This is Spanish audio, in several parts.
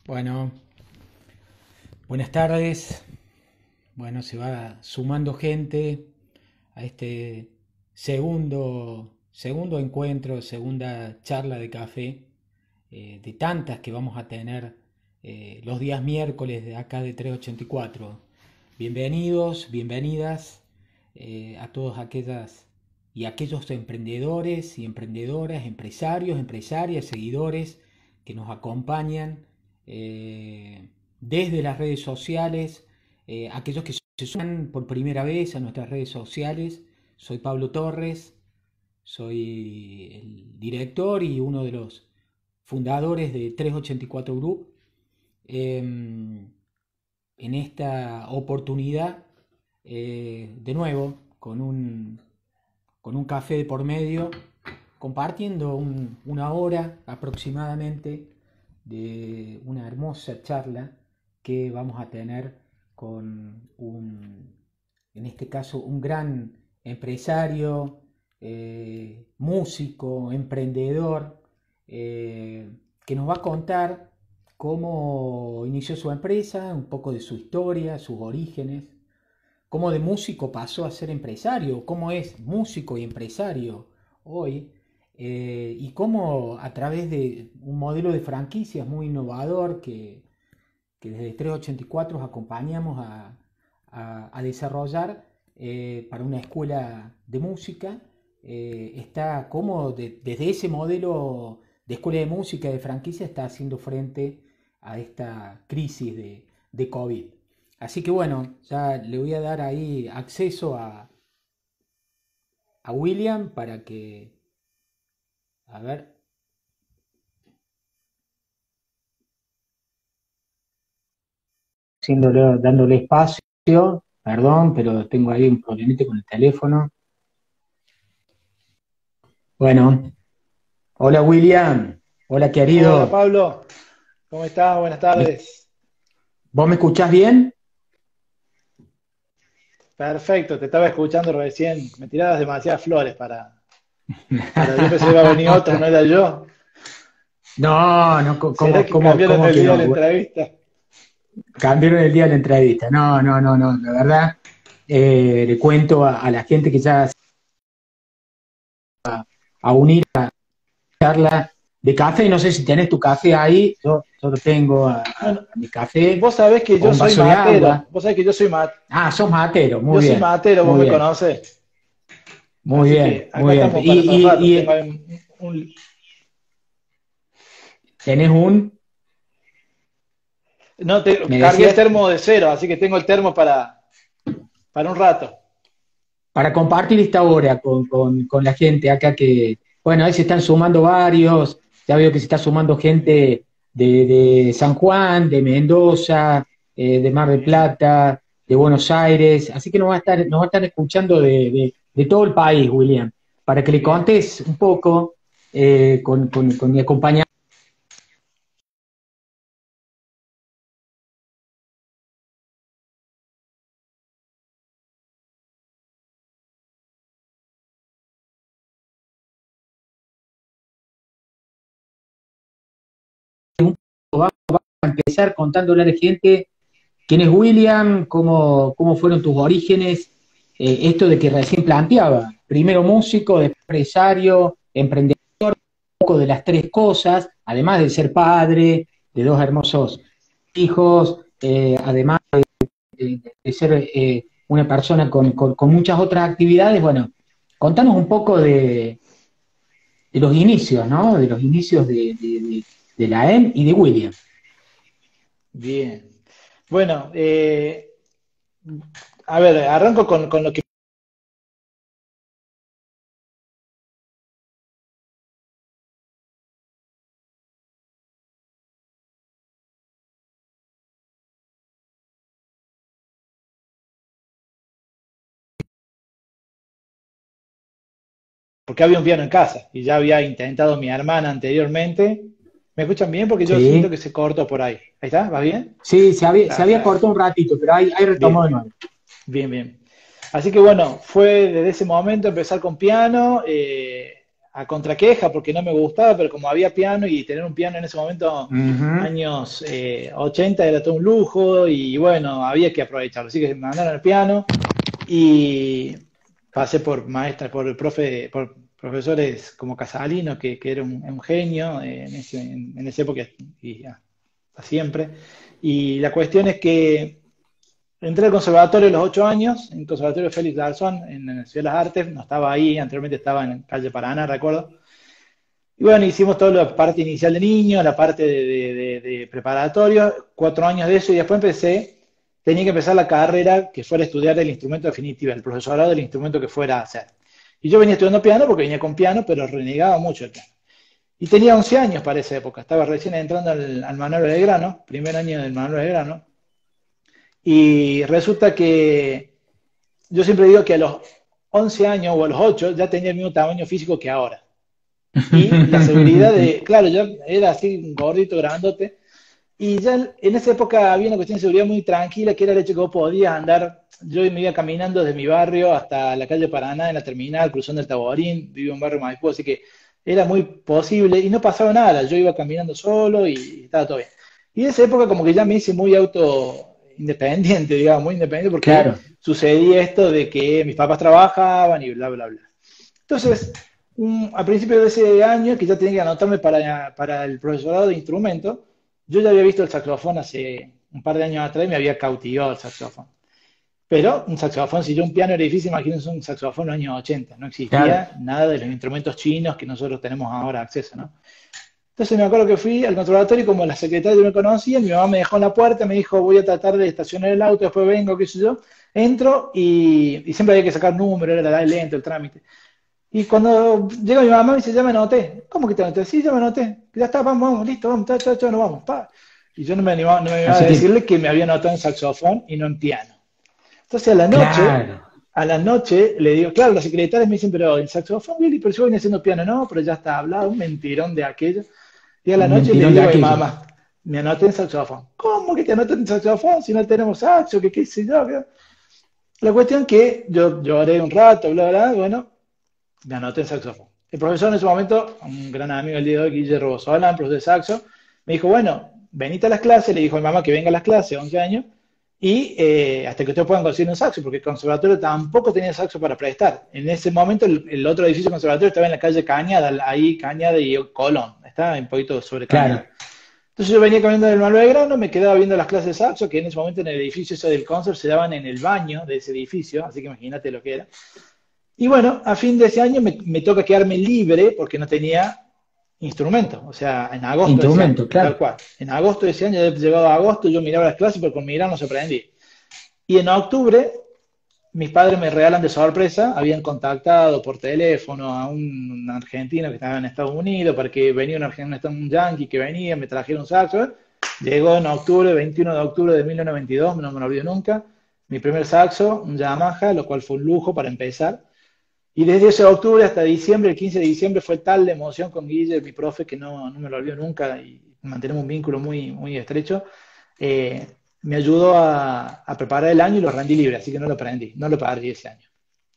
Bueno, buenas tardes. Bueno, se va sumando gente a este segundo encuentro, segunda charla de café, de tantas que vamos a tener los días miércoles de acá de 384. Bienvenidos, bienvenidas a todos aquellas y aquellos emprendedores y emprendedoras, empresarios, empresarias, seguidores que nos acompañan desde las redes sociales, aquellos que se suman por primera vez a nuestras redes sociales. Soy Pablo Torres, soy el director y uno de los fundadores de 384 Group. En esta oportunidad, de nuevo, con un café de por medio, compartiendo una hora aproximadamente de una hermosa charla que vamos a tener con en este caso, un gran empresario, músico, emprendedor, que nos va a contar cómo inició su empresa, un poco de su historia, sus orígenes, cómo de músico pasó a ser empresario, cómo es músico y empresario hoy, y cómo a través de un modelo de franquicias muy innovador que desde 384 acompañamos a desarrollar para una escuela de música. Está como desde ese modelo de escuela de música de franquicia está haciendo frente a esta crisis de COVID. Así que bueno, ya le voy a dar ahí acceso a William para que, a ver, dándole espacio, perdón, pero tengo ahí un problemita con el teléfono. Bueno, hola William, hola Hola querido. Pablo, ¿cómo estás? Buenas ¿Me- tardes. ¿Vos me escuchás bien? Perfecto, te estaba escuchando recién. Me tirabas demasiadas flores para. Yo pensé que iba a venir otro, no era yo. No, no, ¿Será que cambiaron cómo el que día de no? la entrevista? Cambiaron el día de la entrevista. No, no, no, no, la verdad, le cuento a la gente que ya se va a unir charla de café. No sé si tenés tu café ahí, yo lo tengo Bueno, a mi café vos sabés que con yo un soy vaso de matero. agua. Vos sabés que Ah, sos matero, yo soy matero, vos muy me bien, conocés. muy Así bien, que acá muy bien. estamos para un rato. Tengo ahí Tenés no, me cargué el decías, termo de cero, así que tengo el termo para un rato. para compartir esta hora con la gente acá que, bueno, ahí se están sumando varios, ya veo que se está sumando gente de San Juan, de Mendoza, de Mar del Plata, de Buenos Aires, así que nos va a estar escuchando de todo el país, William, para que le Bien. contes un poco con mi acompañante a empezar contándole a la gente quién es William, cómo fueron tus orígenes, esto de que recién planteaba, primero músico, después empresario, emprendedor, un poco de las tres cosas, además de ser padre de dos hermosos hijos, además de ser una persona con muchas otras actividades. Bueno, contanos un poco de los inicios, ¿no? De los inicios de la EM y de William. Bien. Bueno, a ver, arranco con lo que. Porque había un piano en casa y ya había intentado mi hermana anteriormente. ¿Me escuchan bien? Porque yo siento Sí, que se cortó por ahí. Ahí está, ¿va bien? sí, se había Perfecto. cortado un ratito, pero ahí retomó Bien, de nuevo. bien, bien. Así que bueno, fue desde ese momento empezar con piano. a contraqueja porque no me gustaba, pero como había piano y tener un piano en ese momento, Ujú. años 80, era todo un lujo y bueno, había que aprovecharlo. Así que me mandaron al piano y pasé por maestras, por profesores como Casalino, que era un genio en esa época y hasta siempre. Y la cuestión es que entré al conservatorio a los 8 años, en el Conservatorio Félix Garzón, en la Ciudad de las Artes, no estaba ahí, anteriormente estaba en calle Paraná, recuerdo. Y bueno, hicimos toda la parte inicial de niño, la parte de preparatorio, 4 años de eso, y después tenía que empezar la carrera que fuera a estudiar el instrumento definitivo, el profesorado del instrumento que fuera a hacer. Y yo venía estudiando piano porque venía con piano, pero renegaba mucho el piano. Y tenía 11 años para esa época, estaba recién entrando al Manuel Belgrano, primer año del Manuel Belgrano, y resulta que yo siempre digo que a los 11 años o a los 8 ya tenía el mismo tamaño físico que ahora. Y la seguridad de, claro, yo era así, un gordito, grandote, y ya en esa época había una cuestión de seguridad muy tranquila, que era el hecho que vos podías andar, yo me iba caminando desde mi barrio hasta la calle Paraná, en la terminal, cruzando el Taborín, vivo en barrio Maipú, así que era muy posible, y no pasaba nada, yo iba caminando solo y estaba todo bien. Y en esa época como que ya me hice muy auto independiente, digamos, muy independiente, porque Claro, sucedía esto de que mis papás trabajaban y bla, bla, bla. Entonces, a principios de ese año, que ya tenía que anotarme para el profesorado de instrumento, yo ya había visto el saxofón hace un par de años atrás y me había cautivado el saxofón. Pero un saxofón, si yo un piano era difícil, imagínense un saxofón en los años 80. No claro. existía nada de los instrumentos chinos que nosotros tenemos ahora acceso, ¿no? Entonces me acuerdo que fui al conservatorio y como la secretaria no me conocía, mi mamá me dejó en la puerta, me dijo, voy a tratar de estacionar el auto, después vengo, qué sé yo. Entro y siempre había que sacar número, era lento el trámite. Y cuando llega mi mamá me dice, ya me anoté. ¿Cómo que te anoté? Sí, ya me anoté. Ya está, vamos, vamos, listo, vamos, chao, chao, chao, nos vamos. Pa. Y yo no me animaba a Así que, decirle que me había anotado en saxofón y no en piano. Entonces claro. a la noche le digo, claro, los secretarios me dicen, pero el saxofón, Billy, pero yo venía haciendo piano, no, pero ya está hablado, un mentirón de aquello. Y a la Un noche le mentirón de digo a mi aquello. mamá, me anoté en saxofón. ¿Cómo que te anoté en saxofón si no tenemos saxo? Que qué sé yo. La cuestión que yo lloré un rato, bla, bla, bueno, me anoté en saxofón. El profesor en ese momento, un gran amigo del día de hoy, Guillermo Rosolán, profesor de saxo, me dijo, bueno, venite a las clases, le dijo a mi mamá que venga a las clases, 11 años, y hasta que ustedes puedan conseguir un saxo, porque el conservatorio tampoco tenía saxo para prestar. En ese momento el otro edificio conservatorio estaba en la calle Cañada, ahí Cañada y Colón, estaba un poquito sobre Cañada. Claro. Entonces yo venía caminando del Manuel Belgrano, me quedaba viendo las clases de saxo, que en ese momento en el edificio ese del concert se daban en el baño de ese edificio, así que imagínate lo que era. Y bueno, a fin de ese año me toca quedarme libre porque no tenía instrumento. O sea, en agosto de ese año, Instrumento, tal claro. cual. En agosto de ese año, ya llegado a agosto, yo miraba las clases, pero con mirar no se aprendía. Y en octubre, mis padres me regalan de sorpresa, habían contactado por teléfono a un argentino que estaba en Estados Unidos para que venía un yankee que venía, me trajera un saxo. Llegó en octubre, 21 de octubre de 1992, no me lo olvido nunca. Mi primer saxo, un Yamaha, lo cual fue un lujo para empezar. Y desde ese octubre hasta diciembre, el 15 de diciembre, fue tal la emoción con Guille, mi profe, que no me lo olvido nunca y mantenemos un vínculo muy, muy estrecho. Eh, Me ayudó a preparar el año y lo rendí libre, así que no lo aprendí, no lo perdí ese año.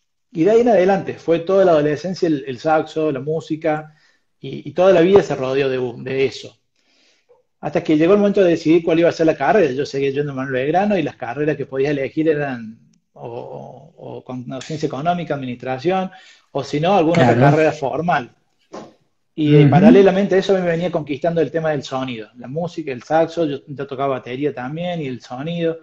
Y de ahí en adelante, fue toda la adolescencia el saxo, la música, y toda la vida se rodeó de eso. Hasta que llegó el momento de decidir cuál iba a ser la carrera. Yo seguía yendo a Manuel Belgrano y las carreras que podías elegir eran o con ciencia económica, administración, o si no, alguna otra Claro. carrera formal. Y Ujú. paralelamente a eso me venía conquistando el tema del sonido, la música, el saxo, yo tocaba batería también y el sonido.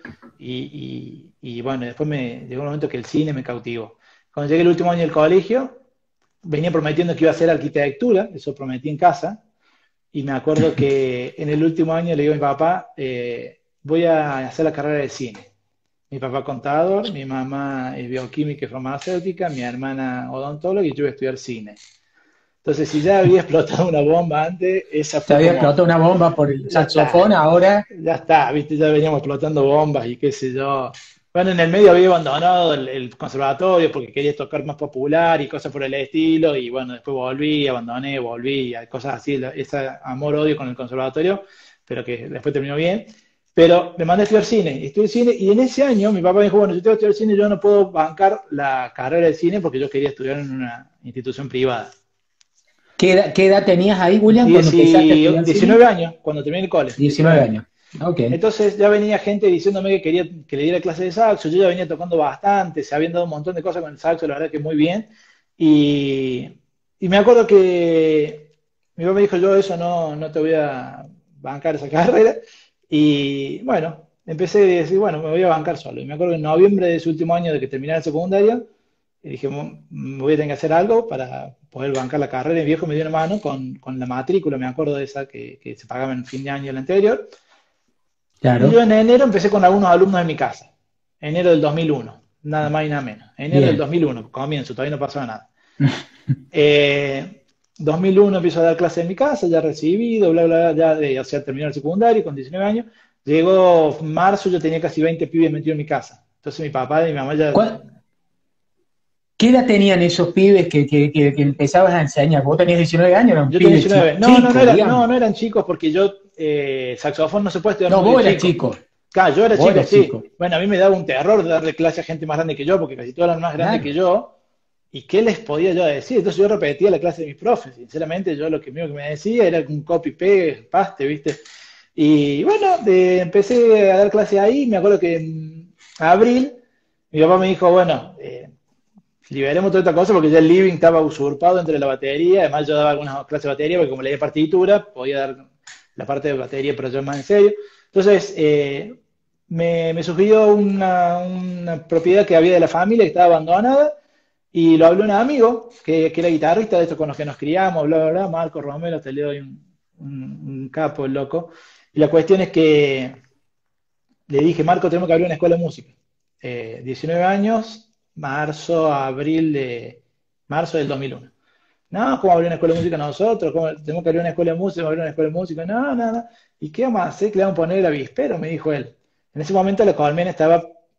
Y bueno, después me llegó un momento que el cine me cautivó. Cuando llegué el último año del colegio, venía prometiendo que iba a hacer arquitectura, eso prometí en casa, y me acuerdo que en el último año le digo a mi papá, voy a hacer la carrera de cine. Mi papá contador, mi mamá es bioquímica y farmacéutica, mi hermana odontóloga y yo voy a estudiar cine. Entonces, si ya había explotado una bomba antes, esa Se fue había como, explotado una bomba por el ya está, saxofón, ahora, ya está, viste, ya veníamos explotando bombas y qué sé yo. Bueno, en el medio había abandonado el conservatorio porque quería tocar más popular y cosas por el estilo, y bueno, después volví, abandoné, volví, y cosas así, ese amor-odio con el conservatorio, pero que después terminó bien. Pero me mandé a estudiar cine, y en ese año mi papá me dijo, bueno, si tengo que estudiar cine, yo no puedo bancar la carrera de cine porque yo quería estudiar en una institución privada. qué edad tenías ahí, William, cuando empezaste a estudiar cine? 19 años, cuando terminé el cole, 19 19 años. años. Ok. Entonces ya venía gente diciéndome que quería que le diera clase de saxo, yo ya venía tocando bastante, se habían dado un montón de cosas con el saxo, la verdad que muy bien. Y, y me acuerdo que mi papá me dijo, yo eso no te voy a bancar esa carrera. Y bueno, empecé a decir, bueno, me voy a bancar solo. Y me acuerdo que en noviembre de ese último año de que terminé el secundario, y dije, Voy a tener que hacer algo para poder bancar la carrera". Y mi viejo me dio una mano con la matrícula, me acuerdo de esa que se pagaba en fin de año el anterior. Y yo Claro. en enero empecé con algunos alumnos de mi casa. Enero del 2001, nada más y nada menos. Enero del Bien. 2001, comienzo, todavía no pasó nada. 2001 empiezo a dar clases en mi casa, ya recibido, bla, bla, bla, o sea, terminé el secundario con 19 años. Llegó marzo, yo tenía casi 20 pibes metidos en mi casa. Entonces mi papá y mi mamá ya... ¿Qué edad tenían esos pibes que empezabas a enseñar? Vos tenías 19 años, eran Yo tenía pibes 19. chicos, digamos. No eran chicos porque yo, saxofón no se puede estudiar No, muy de vos eras chico. chico. Claro, yo era Vos chico, eras sí. chico. Bueno, a mí me daba un terror darle clase a gente más grande que yo, porque casi todos eran más grandes que Claro. yo. ¿Y qué les podía yo decir? Entonces yo repetía la clase de mis profes. Sinceramente, yo lo que mío que me decía era un copy-paste, paste, ¿viste? Y bueno, empecé a dar clase ahí. Me acuerdo que en abril mi papá me dijo, bueno, liberemos toda esta cosa porque ya el living estaba usurpado entre la batería. Además, yo daba algunas clases de batería porque como leía partitura, podía dar la parte de batería, pero yo más en serio. Entonces, me sugirió una propiedad que había de la familia que estaba abandonada y lo habló un amigo que era guitarrista de estos con los que nos criamos, bla, bla, bla, Marco Romero, te le doy un capo, el loco. Y la cuestión es que le dije, Marco, tenemos que abrir una escuela de música. 19 años, marzo del 2001. No, ¿cómo abrir una escuela de música nosotros? ¿Cómo, tenemos que abrir una escuela de música? ¿Abrir una escuela de música? No, no, no. ¿Y qué vamos a hacer? ¿Qué le vamos a poner el avispero? Me dijo él. En ese momento la Colmena estaba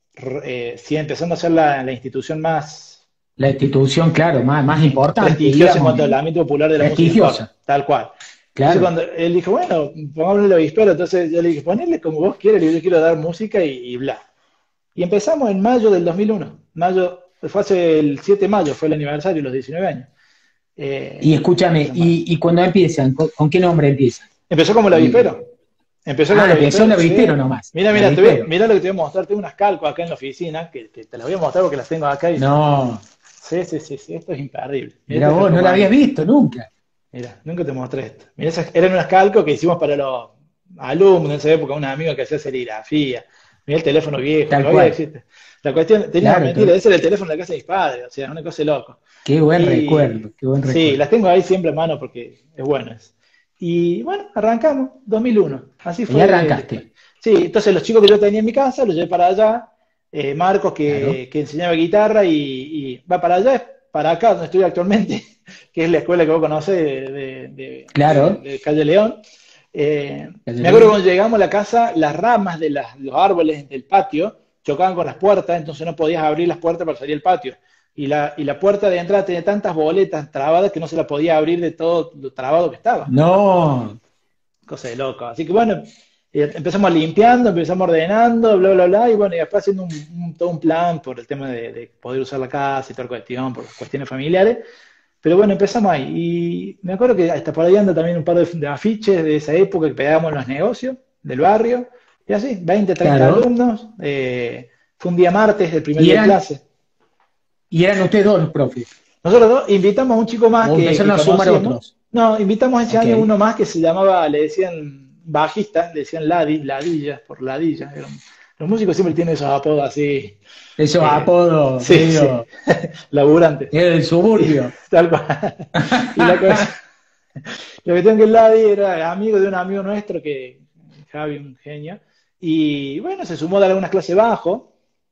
sí, empezando a ser la institución más La institución, claro, más importante, prestigiosa en digamos, cuanto al ámbito popular de la música en Córdoba, prestigiosa, tal cual. Entonces claro. cuando él dijo, bueno, pongámosle el avispero, entonces yo le dije, ponele como vos quieras, yo quiero dar música y bla. Y empezamos en mayo del 2001. Mayo, fue hace el 7 de mayo, fue el aniversario, los 19 años. Y escúchame, Empezamos ahí. y cuando empiezan, ¿con qué nombre empiezan? Empezó como el El- avispero. Empezó como el empezó el avispero, sí. avispero nomás, Mira, el mira, avispero. mira lo que te voy a mostrar. Tengo unas calcos acá en la oficina, que te las voy a mostrar porque las tengo acá. No, Sí, sí, sí, sí, esto es imperdible. Mira mira esta vos, no la habías calcomanía. visto nunca. Mira, nunca te mostré esto. Mira, esas eran unas calcos que hicimos para los alumnos en esa época, un amigo que hacía serigrafía. Mira el teléfono viejo, Tal todavía cual. existe. La cuestión, tenía Claro, mentira, ese era el teléfono de la casa de mis padres, o sea, una cosa de loco. qué buen Y recuerdo, qué buen sí, recuerdo. las tengo ahí siempre a mano porque es bueno eso. Y bueno, arrancamos, 2001. Así Ahí fue la escuela. arrancaste, Sí, entonces los chicos que yo tenía en mi casa los llevé para allá. Marcos claro, que enseñaba guitarra y va para allá, es para acá donde estoy actualmente, que es la escuela que vos conocés claro, de Calle León. Calle Me acuerdo León. cuando llegamos a la casa, las ramas de los árboles del patio chocaban con las puertas, entonces no podías abrir las puertas para salir al patio. Y la puerta de entrada tenía tantas boletas trabadas que no se la podía abrir de todo lo trabado que estaba. No, Cosa de loco. Así que bueno, empezamos limpiando, empezamos ordenando, bla, bla, bla, y bueno, y después haciendo todo un plan por el tema de poder usar la casa y toda la cuestión, por cuestiones familiares. Pero bueno, empezamos ahí. Y me acuerdo que hasta por ahí anda también un par de afiches de esa época que pegábamos en los negocios del barrio. Y así, 20 30 claro. alumnos. Fue un día martes, el primer Y día de eran, clase. y eran ustedes dos los profes, Nosotros dos invitamos a un chico más o empezaron que a sumar conocíamos. otros. No, invitamos ese Ok. año uno más que se llamaba, le decían bajista, le decían Ladilla, por Ladilla. Los músicos siempre tienen esos apodos así, Esos eh, apodos sí, sí, medio laburantes. del Y, suburbio. tal cual. Y la cosa, la cuestión que el Ladi era amigo de un amigo nuestro, Javi, un genio, y bueno, se sumó a dar algunas clases bajo,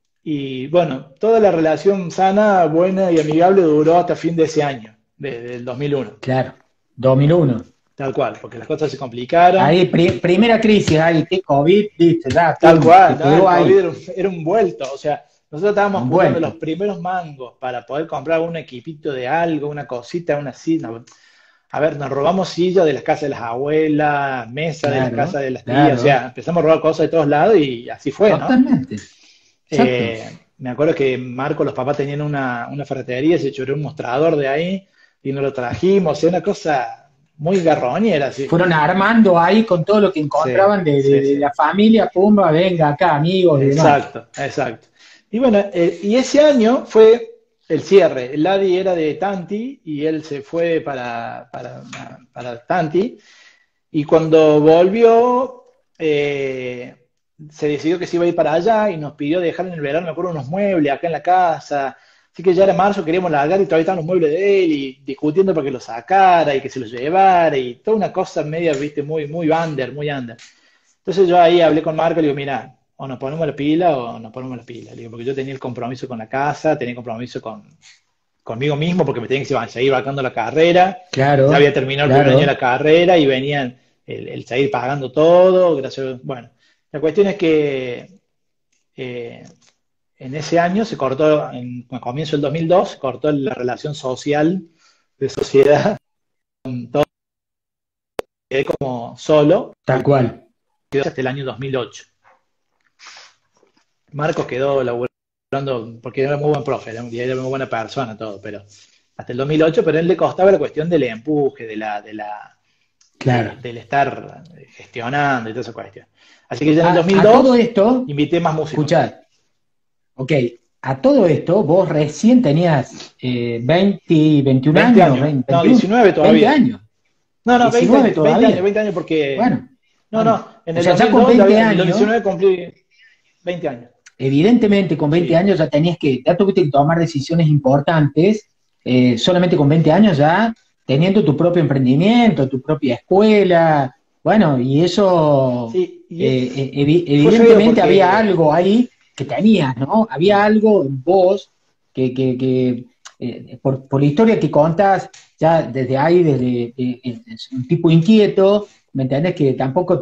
y bueno, toda la relación sana, buena y amigable duró hasta fin de ese año, del 2001, Claro, 2001. tal cual, porque las cosas se complicaron, Ahí, primera crisis, ahí, que COVID, listo, ya, tal pum, te cual, ¿no? El pegó COVID ahí, era un vuelto, o sea, nosotros estábamos un juntando los vuelto. primeros mangos para poder comprar un equipito de algo, una cosita, una silla. A ver, nos robamos sillas de las casas de las abuelas, mesa de las Claro, casas de las tías, o claro, sea, empezamos a robar cosas de todos lados y así fue, ¿no? totalmente, exacto. Me acuerdo que Marco, los papás tenían una ferretería, se choró un mostrador de ahí, y nos lo trajimos, es una cosa muy garroñera, sí. Fueron armando ahí con todo lo que Sí, encontraban sí, de sí. la familia, pumba, venga acá, amigos y demás. Exacto, exacto. Y bueno, y ese año fue el cierre. El Ladi era de Tanti y él se fue para Tanti. Y cuando volvió, se decidió que se iba a ir para allá y nos pidió dejar en el verano, me acuerdo, unos muebles acá en la casa. Así que ya era marzo, queríamos largar y todavía estaban los muebles de él y discutiendo para que los sacara y que se los llevara y toda una cosa media, viste, muy, muy under, muy under. Entonces yo ahí hablé con Marco y le digo, mira, o nos ponemos la pila o nos ponemos la pila. Le digo, porque yo tenía el compromiso con la casa, tenía el compromiso conmigo mismo porque me tenía que seguir vacando la carrera. Ya Claro, había terminado el primer año de la claro, carrera y venían el seguir pagando todo. Gracias. Bueno, la cuestión es que eh, en ese año se cortó, a comienzo del 2002, se cortó la relación social de sociedad, quedé como solo tal cual. hasta el año 2008. Marcos quedó laburando, porque era muy buen profe, era muy buena persona, todo, pero hasta el 2008, pero a él le costaba la cuestión del empuje, Claro. del estar gestionando y toda esa cuestión. Así que ya en el A todo 2002 esto, invité más músicos. escuchad, ok, a todo esto vos recién tenías 20, 21 20 años, años, 20, no, 21, 19 20 todavía. años, No, no, 20 19 años, 20 años, todavía. 20 años porque... Bueno, No, bueno. no, en O el sea, ya con 2002, 20 en el años, 2019 cumplí 20 años. evidentemente con 20 Sí, años ya tuviste que tomar decisiones importantes, solamente con 20 años ya teniendo tu propio emprendimiento, tu propia escuela, bueno, y eso sí, fue feo evidentemente había porque... algo ahí que tenías, ¿no? Había algo en vos por la historia que contás, ya desde ahí, es un tipo inquieto, ¿me entendés? Que tampoco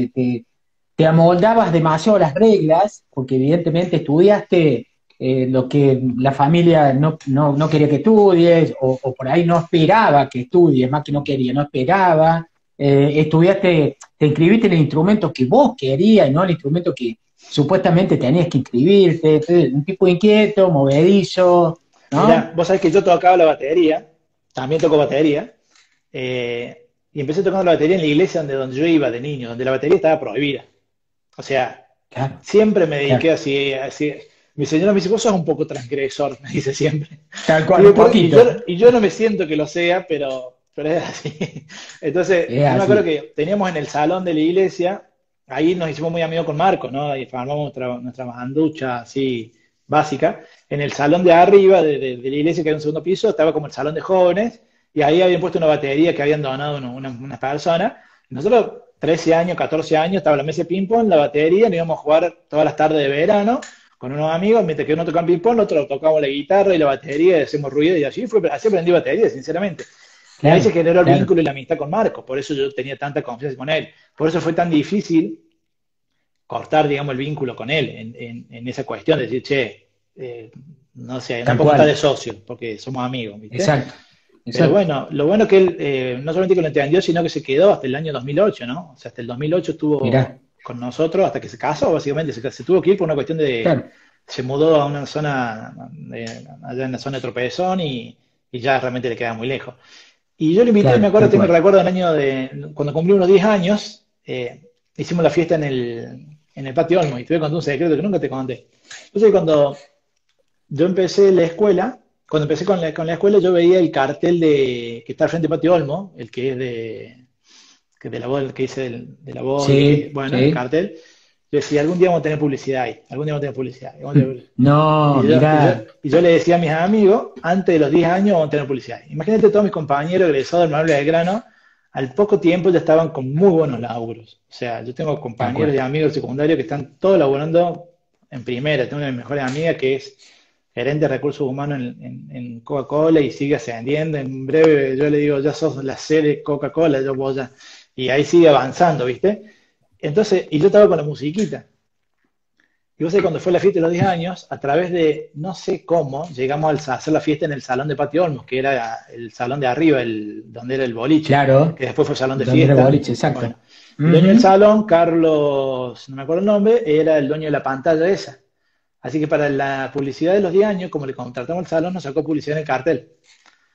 te amoldabas demasiado a las reglas, porque evidentemente estudiaste lo que la familia no quería que estudies, o por ahí no esperaba que estudies, más que no quería, no esperaba. Estudiaste, te inscribiste en el instrumento que vos querías y no el instrumento que supuestamente tenías que inscribirte. Entonces, un tipo inquieto, movedizo, Mirá, ¿no? vos sabés que yo tocaba la batería, también toco batería, y empecé tocando la batería en la iglesia donde yo iba de niño, donde la batería estaba prohibida. O sea, Claro, siempre me dediqué claro. así, así. Mi señora me dice, vos sos un poco transgresor, me dice siempre. Tal Y, cual, un después- y yo, poquito. y yo no me siento que lo sea, pero es así. Entonces, Es yo me acuerdo así. que teníamos en el salón de la iglesia, ahí nos hicimos muy amigos con Marco, ¿no? Y formamos nuestra banducha así básica. En el salón de arriba de la iglesia, que era un segundo piso, estaba como el salón de jóvenes, y ahí habían puesto una batería que habían donado unas personas. Nosotros, 13 años, 14 años, estaba la mesa de ping-pong, la batería, nos íbamos a jugar todas las tardes de verano con unos amigos, mientras que uno tocaba ping-pong, nosotros tocábamos la guitarra y la batería, y hacemos ruido, y así aprendí batería, sinceramente. Y ahí se Claro, generó el claro. vínculo y la amistad con Marcos, por eso yo tenía tanta confianza con él. Por eso fue tan difícil cortar, digamos, el vínculo con él en esa cuestión, de decir, che, no sé, no Tal podemos estar de cual. socios, porque somos amigos, ¿viste? Exacto. Pero Exacto. bueno, lo bueno que él no solamente que lo entendió, sino que se quedó hasta el año 2008, ¿no? O sea, hasta el 2008 estuvo Mirá. con nosotros hasta que se casó, básicamente. Se tuvo que ir por una cuestión de... Claro. Se mudó a una zona, allá en la zona de Tropezón y ya realmente le queda muy lejos. Y yo lo invité, me Claro, acuerdo, tal tengo el cual. recuerdo del año de... Cuando cumplí unos 10 años, hicimos la fiesta en el patio Olmo y te voy a contar un secreto que nunca te conté. Entonces, cuando yo empecé la escuela, cuando empecé con la escuela, yo veía el cartel que está al frente de Patio Olmo, el que es de la voz, que dice de la voz, Sí, bueno, el sí. cartel. Yo decía, algún día vamos a tener publicidad ahí, algún día vamos a tener publicidad. No, mirá. Y yo le decía a mis amigos, antes de los 10 años vamos a tener publicidad. Imagínate todos mis compañeros egresados del Manuel Belgrano, al poco tiempo ya estaban con muy buenos laburos. O sea, yo tengo Tal compañeros y cual. amigos secundarios que están todos laburando en primera. Tengo una de mis mejores amigas que es gerente de recursos humanos en Coca-Cola y sigue ascendiendo. En breve yo le digo, ya sos la sede Coca-Cola, yo voy ya. Y ahí sigue avanzando, ¿viste? Entonces, y yo estaba con la musiquita. Y vos sabés, cuando fue la fiesta de los 10 años, a través de no sé cómo, llegamos a hacer la fiesta en el salón de Patio Olmos, que era el salón de arriba, donde era el boliche, Claro. que después fue salón de Donde era fiesta. boliche, exacto. Bueno, el dueño del Ujú. salón, Carlos, no me acuerdo el nombre, era el dueño de la pantalla esa. Así que para la publicidad de los 10 años, como le contratamos el salón, nos sacó publicidad en el cartel.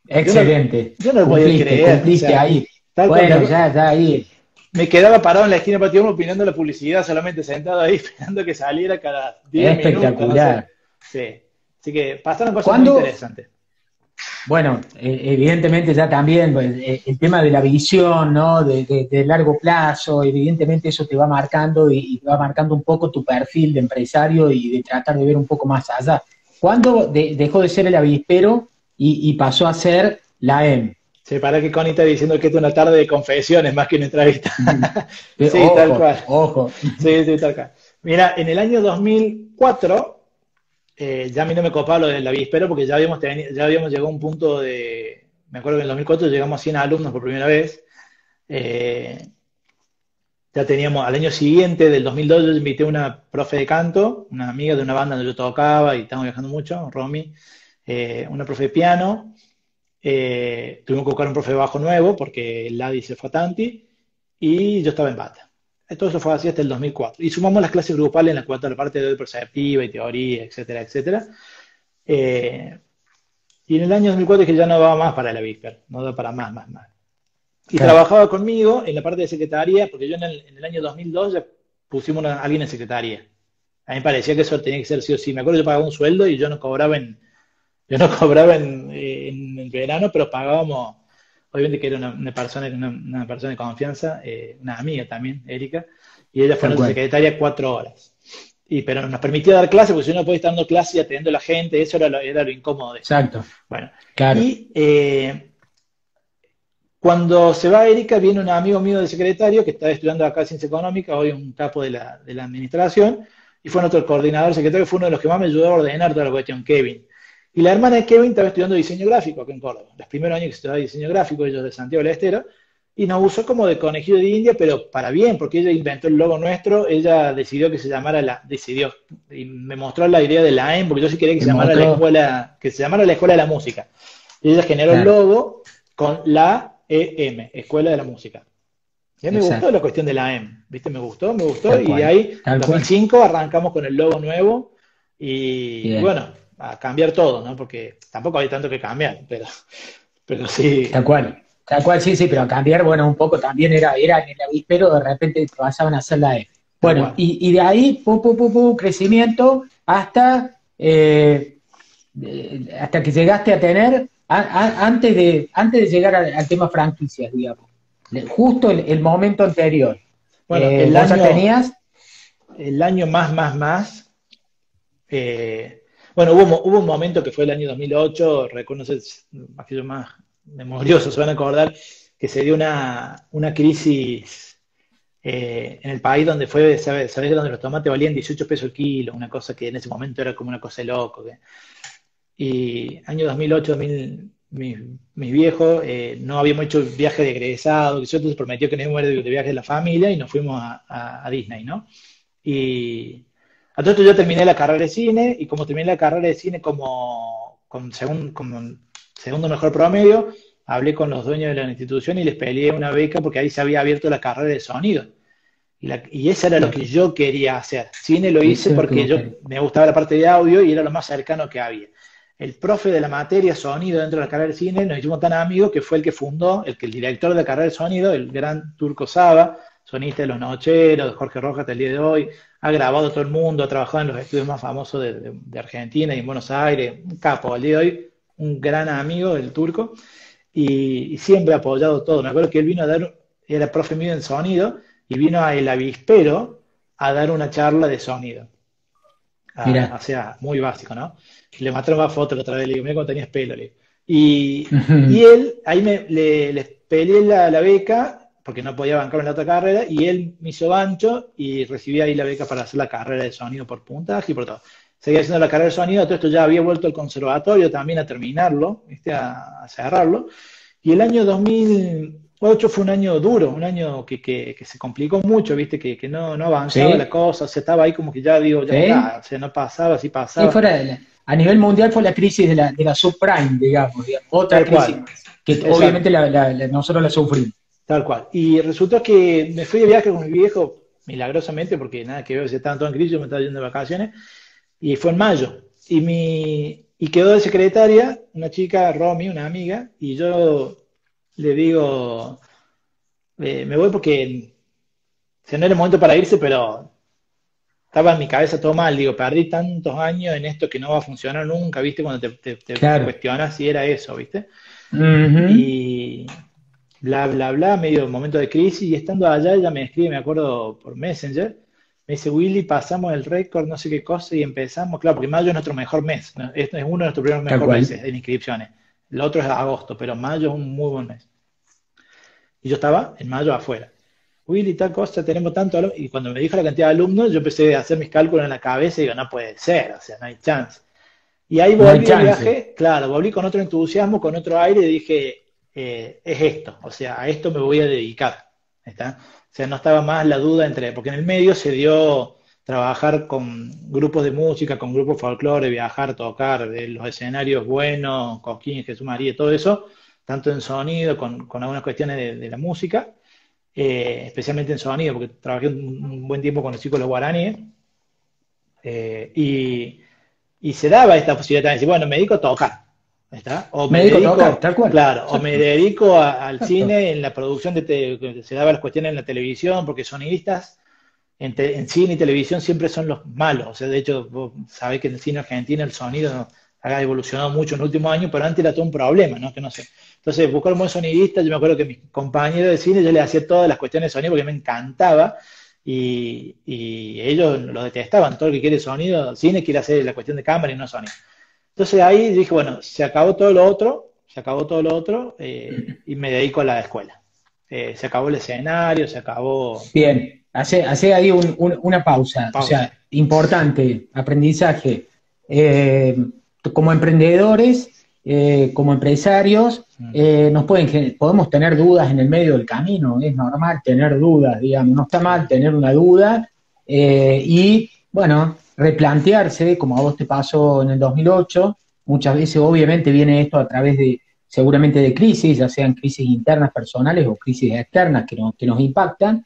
Yo no, Excelente. yo no lo podía Cumpliste, creer, o cumpliste sea, ahí. tal cual. Bueno, ya ahí. Me quedaba parado en la esquina de Patio Uno opinando la publicidad, solamente sentado ahí esperando que saliera cada 10 minutos, no sé. Espectacular. Sí. Así que pasaron cosas muy ¿Cuándo? interesantes. Bueno, evidentemente ya también pues, el tema de la visión, ¿no? De largo plazo, evidentemente eso te va marcando y te va marcando un poco tu perfil de empresario y de tratar de ver un poco más allá. ¿Cuándo dejó de ser el avispero y pasó a ser la M? Sí, para que Connie está diciendo que esta es una tarde de confesiones más que una entrevista. Sí, tal Ojo, cual. ojo. Sí, sí, tal cual. Mira, en el año 2004, ya a mí no me copaba lo del avispero porque ya habíamos llegado a un punto de, me acuerdo que en el 2004 llegamos a 100 alumnos por primera vez. Eh, ya teníamos, al año siguiente, del 2002, yo invité a una profe de canto, una amiga de una banda donde yo tocaba y estábamos viajando mucho, Romy, una profe de piano. Tuvimos que buscar un profe de bajo nuevo porque el Ladi se fue a Tanti y yo estaba en bata. Todo eso fue así hasta el 2004. Y sumamos las clases grupales en las cuales la parte de perceptiva y teoría, etcétera, etcétera. Eh, y en el año 2004 es que ya no daba más para la víspera, no daba para más, más, más. Y Claro, trabajaba conmigo en la parte de secretaría, porque yo en el año 2002 ya pusimos a alguien en secretaría. A mí me parecía que eso tenía que ser sí o sí. Me acuerdo que yo pagaba un sueldo y yo no cobraba en el verano, pero pagábamos, obviamente que era una persona de confianza, una amiga también, Erika, y ella fue tal nuestra cual. secretaria 4 horas. Pero nos permitía dar clases, porque si uno podía estar dando clases y atendiendo a la gente, eso era lo incómodo de esto. Exacto, Bueno, claro. y cuando se va Erika, viene un amigo mío de secretario que está estudiando acá Ciencia Económica, hoy un capo de la administración, y fue nuestro coordinador secretario, fue uno de los que más me ayudó a ordenar toda la cuestión, Kevin. Y la hermana de Kevin estaba estudiando diseño gráfico acá en Córdoba. Los primeros años que estudiaba diseño gráfico, ellos de Santiago del Estero, y nos usó como de conejillo de India, pero para bien, porque ella inventó el logo nuestro, ella decidió que se llamara decidió, y me mostró la idea de la EM, porque yo sí quería que Te se llamara la mostró, escuela, que se llamara la Escuela de la Música. Y ella generó el claro, logo con la EM, Escuela de la Música. Y a mí me gustó exacto, la cuestión de la EM, ¿viste? Me gustó, tal y de cual, ahí, tal cual. 2005, arrancamos con el logo nuevo, y Bien, bueno, a cambiar todo, ¿no? Porque tampoco hay tanto que cambiar, pero sí, tal cual, sí, sí, pero cambiar, bueno, un poco también era en el avispero, de repente te pasaban a hacer la E. tal Bueno, cual. y de ahí, crecimiento hasta que llegaste a tener, antes de llegar al tema franquicias, digamos, justo el momento anterior, Bueno, el vos ya año, tenías, el año más, bueno, hubo un momento que fue el año 2008, recuerdo, no sé, aquellos más memoriosos se van a acordar, que se dio una crisis en el país donde ¿sabés? Donde los tomates valían 18 pesos el kilo, una cosa que en ese momento era como una cosa de loco. Y año 2008, mis viejos no habíamos hecho viaje de egresado, que yo entonces prometió que no íbamos a ir de viaje de la familia y nos fuimos a Disney, ¿no? Y a todo esto yo terminé la carrera de cine y como terminé la carrera de cine como segundo mejor promedio, hablé con los dueños de la institución y les peleé una beca porque ahí se había abierto la carrera de sonido. Y eso era lo que claro, yo quería hacer. Cine lo hice eso es lo que porque vos yo querés. me gustaba la parte de audio y era lo más cercano que había. El profe de la materia sonido dentro de la carrera de cine nos hicimos tan amigos que fue el que fundó, el director de la carrera de sonido, el gran Turco Saba, sonista de Los Nocheros, de Jorge Rojas hasta el día de hoy, ha grabado a todo el mundo, ha trabajado en los estudios más famosos de Argentina y en Buenos Aires, un capo al día de hoy, un gran amigo del Turco, y siempre ha apoyado todo. Me acuerdo que él vino a dar, era profe mío en sonido, y vino a El Avispero a dar una charla de sonido. O Mirá. sea, muy básico, ¿no? Le mostraron más fotos la otra vez, le digo, mira cuando tenías pelo, le digo. Y él, ahí les peleé la beca, porque no podía bancarme en la otra carrera, y él me hizo gancho y recibí ahí la beca para hacer la carrera de sonido por puntaje y por todo. Seguía haciendo la carrera de sonido, todo esto ya había vuelto al conservatorio también a terminarlo, ¿viste? A cerrarlo. Y el año 2008 fue un año duro, un año que se complicó mucho, ¿viste? Que no avanzaba la ¿Sí? cosa, o sea, estaba ahí como que ya digo, ya ¿Sí? está, o sea, no pasaba, sí Sí, pasaba, a nivel mundial fue la crisis de la subprime, digamos, otra tal crisis cual, que exacto, obviamente nosotros la sufrimos. tal cual. Y resultó que me fui de viaje con mi viejo, milagrosamente, porque nada que ver, si estaban todos en crisis, yo me estaba yendo de vacaciones, y fue en mayo. Y Y quedó de secretaria una chica, Romy, una amiga, y yo le digo, me voy porque o sea, no era el momento para irse, pero estaba en mi cabeza todo mal. Digo, perdí tantos años en esto que no va a funcionar nunca, ¿viste? Cuando te Claro. cuestionas si era eso, ¿viste? Ujú. Y bla, bla, bla, medio momento de crisis. Y estando allá, ella me escribe, me acuerdo, por Messenger. Me dice, Willy, pasamos el récord, no sé qué cosa, y empezamos. Claro, porque mayo es nuestro mejor mes, ¿no? Este es uno de nuestros primeros Tal mejores cual. meses en inscripciones. El otro es agosto, pero mayo es un muy buen mes. Y yo estaba en mayo afuera. Willy, tal cosa, tenemos tanto alumno. Y cuando me dijo la cantidad de alumnos, yo empecé a hacer mis cálculos en la cabeza y digo, no puede ser, o sea, no hay chance. Y ahí No hay volví de chance. viaje, claro, volví con otro entusiasmo, con otro aire y dije, es esto, o sea, a esto me voy a dedicar. ¿Está? O sea, no estaba más la duda entre, porque en el medio se dio trabajar con grupos de música, con grupos folclore, viajar, tocar, los escenarios buenos, Cosquín, Jesús María, todo eso, tanto en sonido, con algunas cuestiones de la música, especialmente en sonido, porque trabajé un buen tiempo con los chicos de los guaraníes, eh, y, y se daba esta posibilidad de decir, bueno, me dedico a tocar, ¿está? O Me me dedico a tocar, dedico, tal cual. claro, o me Exacto. dedico al Exacto. cine, en la producción que se daba las cuestiones en la televisión, porque sonidistas en cine y televisión siempre son los malos. O sea, de hecho, vos sabés que en el cine argentino el sonido ha evolucionado mucho en los últimos años, pero antes era todo un problema, ¿no? Que no sé. Entonces, buscar un buen sonidista, yo me acuerdo que mis compañeros de cine, yo les hacía todas las cuestiones de sonido porque me encantaba y ellos lo detestaban. Todo el que quiere sonido, cine quiere hacer la cuestión de cámara y no sonido. Entonces ahí dije, bueno, se acabó todo lo otro, se acabó todo lo otro y me dedico a la escuela. Se acabó el escenario, se acabó Bien, hace ahí una pausa. O pausa. sea, importante, aprendizaje. Eh, Como emprendedores, como empresarios, Mm. podemos tener dudas en el medio del camino. Es normal tener dudas, digamos. No está mal Sí, tener una duda. Y, bueno, replantearse, como a vos te pasó en el 2008. Muchas veces, obviamente, viene esto a través de, seguramente, de crisis, ya sean crisis internas personales o crisis externas que nos impactan.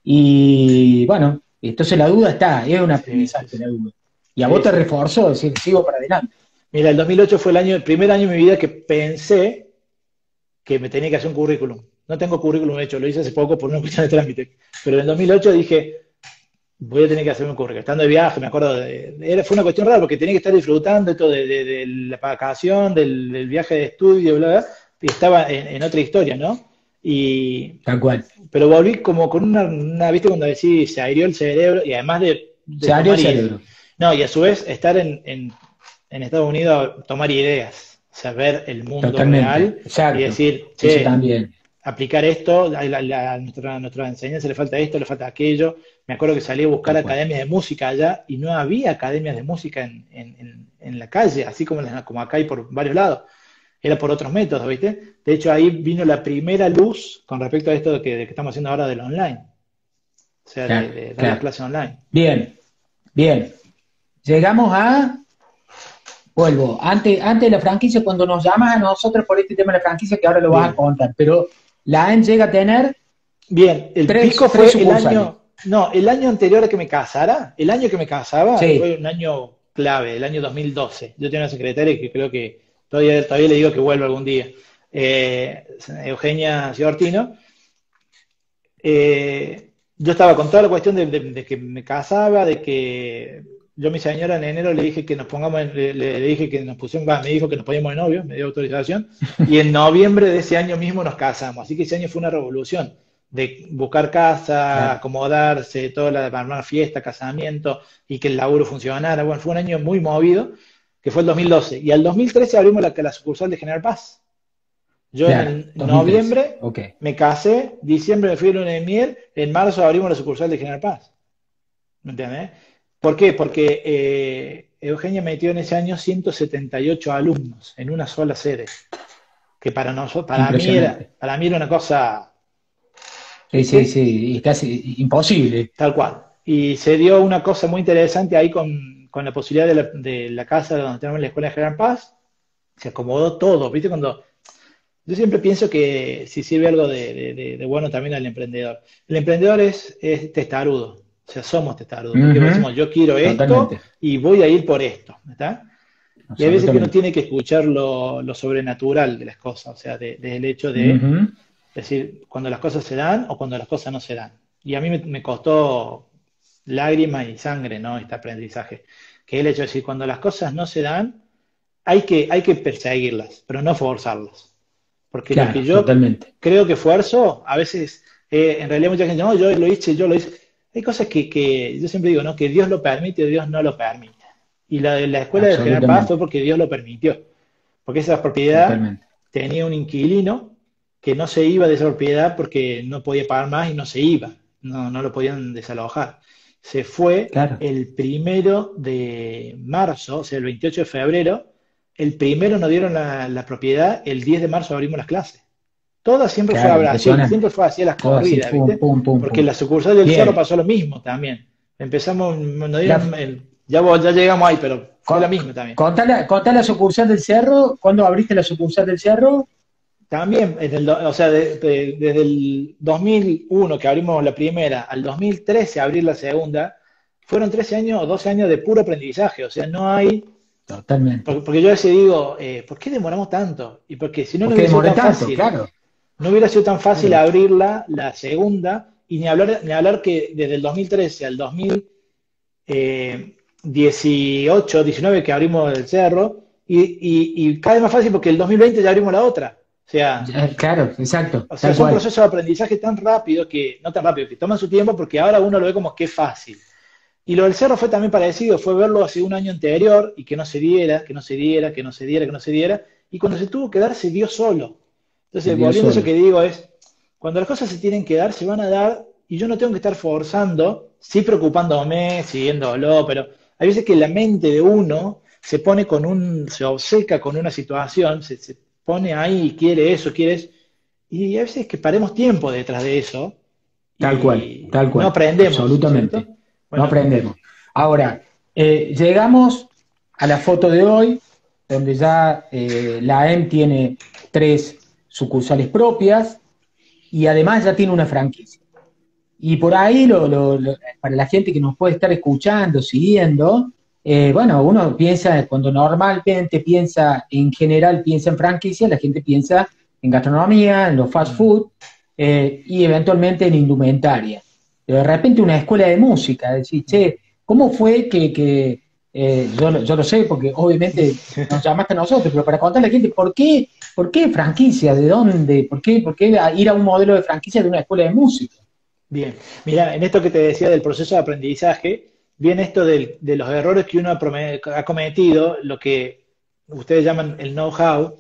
Y bueno, entonces la duda está, es un sí, sí, aprendizaje sí. la duda. Y a vos Sí, te sí. reforzó, decir, sigo para adelante. Mira, el 2008 fue el primer año de mi vida que pensé que me tenía que hacer un currículum. No tengo currículum hecho, lo hice hace poco por una cuestión de trámite. Pero en el 2008 dije, voy a tener que hacerme un currículum. Estando de viaje, me acuerdo, fue una cuestión rara porque tenía que estar disfrutando esto de la vacación, del viaje de estudio, bla, bla, y estaba en otra historia, ¿no? Y, Tal cual. pero volví como con ¿viste? Cuando decís, se abrió el cerebro, y además de Se abrió el tomar ideas. cerebro. No, y a su vez estar en Estados Unidos, tomar ideas, saber el mundo Totalmente. real y Exacto. decir, Eso che, también. aplicar esto, a nuestra enseñanza le falta esto, le falta aquello. Me acuerdo que salí a buscar Tal cual. academias de música allá y no había academias de música en la calle, así como acá hay por varios lados. Era por otros métodos, ¿viste? De hecho, ahí vino la primera luz con respecto a esto de que estamos haciendo ahora del online, o sea, de, Claro, de dar las claro. clases online. Bien, bien. Llegamos a, vuelvo, antes de la franquicia, cuando nos llamas a nosotros por este tema de la franquicia, que ahora lo vas a Bien, contar, pero la AN llega a tener bien, el pico tres fue sucursales. no, el año anterior a que me casara, el año que me casaba fue Sí, un año clave, el año 2012. Yo tenía una secretaria que creo que todavía le digo que vuelva algún día, Eugenia Ciortino. Yo estaba con toda la cuestión de que me casaba, de que yo a mi señora en enero le dije que nos pongamos, le dije que nos pusiéramos, me dijo que nos poníamos de novios, me dio autorización, y en noviembre de ese año mismo nos casamos. Así que ese año fue una revolución de buscar casa, claro. acomodarse, armar fiesta, casamiento y que el laburo funcionara. Bueno, fue un año muy movido, que fue el 2012. Y al 2013 abrimos la sucursal de General Paz. Yo en Claro, el 2013. noviembre Ok. me casé, diciembre me fui a luna de miel, en marzo abrimos la sucursal de General Paz. ¿Me entiendes? ¿Por qué? Porque Eugenia metió en ese año 178 alumnos en una sola sede, que para nosotros, Impresionante. para mí era una cosa, Sí, sí, ¿viste? sí, y casi imposible. Tal cual. Y se dio una cosa muy interesante ahí con la posibilidad de la casa donde tenemos la escuela de General Paz. Se acomodó todo, ¿viste? Yo siempre pienso que si sirve algo de bueno también al emprendedor. El emprendedor es testarudo, o sea, somos testarudos, porque Ujú. decimos, yo quiero esto Totalmente. y voy a ir por esto, ¿está? Y hay veces que uno absolutamente. tiene que escuchar lo sobrenatural de las cosas, o sea, del hecho de Ujú. decir cuando las cosas se dan o cuando las cosas no se dan. Y a mí me costó lágrimas y sangre, ¿no? Este aprendizaje. Que es el hecho de decir, cuando las cosas no se dan, hay que perseguirlas, pero no forzarlas. Porque lo que Claro, yo totalmente. creo que esfuerzo, a veces, en realidad mucha gente, no, yo lo hice, yo lo hice. Hay cosas que yo siempre digo, ¿no? Que Dios lo permite o Dios no lo permite. Y la escuela de General Paz fue Absolutamente. porque Dios lo permitió. Porque esa propiedad Totalmente. tenía un inquilino que no se iba de esa propiedad porque no podía pagar más y no se iba. No lo podían desalojar. Se fue Claro. el 1 de marzo, o sea, el 28 de febrero. El primero nos dieron la propiedad, el 10 de marzo abrimos las clases. Toda siempre fue Claro, a Brasil, impresionante. siempre fue así a las Todo así, corridas, pum, ¿viste? pum, pum, Porque en pum. la sucursal del Cerro Bien. pasó lo mismo también. Empezamos, nos dieron La, ya llegamos ahí, pero fue la con- misma también. contá la sucursal del Cerro. ¿Cuándo abriste la sucursal del Cerro? También, o sea, desde el 2001 que abrimos la primera al 2013 abrir la segunda, fueron 13 años o 12 años de puro aprendizaje. O sea, no hay, Totalmente. porque yo a veces digo, ¿por qué demoramos tanto? Y porque si no, ¿Por no qué hubiera sido demoré tan tanto? fácil. Claro, No hubiera sido tan fácil claro. abrirla la segunda, y ni hablar que desde el 2013 al 2018, 19 que abrimos el cerro, y cada vez más fácil porque el 2020 ya abrimos la otra. Claro, exacto, O sea, tal son cual. procesos de aprendizaje tan rápidos que, no tan rápido, que toman su tiempo porque ahora uno lo ve como que es fácil. Y lo del cerro fue también parecido, fue verlo hace un año anterior y que no se diera, que no se diera, que no se diera, que no se diera, y cuando se tuvo que dar se dio solo. Se Entonces, dio volviendo a eso solo. que digo es, cuando las cosas se tienen que dar, se van a dar y yo no tengo que estar forzando, sí preocupándome, siguiéndolo, pero hay veces que la mente de uno se obceca con una situación, se pone ahí, quiere eso, quiere eso, y a veces que paremos tiempo detrás de eso y Tal no cual, aprendemos, ¿no es cierto? absolutamente. No Bueno, aprendemos. Ahora, llegamos a la foto de hoy, donde ya la AM tiene 3 sucursales propias y además ya tiene una franquicia. Y por ahí, para la gente que nos puede estar escuchando, siguiendo, bueno, uno piensa, cuando normalmente piensa, en general piensa en franquicia, la gente piensa en gastronomía, en los fast mm, food y eventualmente en indumentaria. Pero de repente una escuela de música, decir, mm. che, ¿cómo fue yo lo sé, porque obviamente nos llamaste a nosotros, pero para contarle a la gente, por qué franquicia? ¿De dónde? Por qué ir a un modelo de franquicia de una escuela de música? Bien, mira, en esto que te decía del proceso de aprendizaje, viene esto de los errores que uno ha cometido, lo que ustedes llaman el know-how,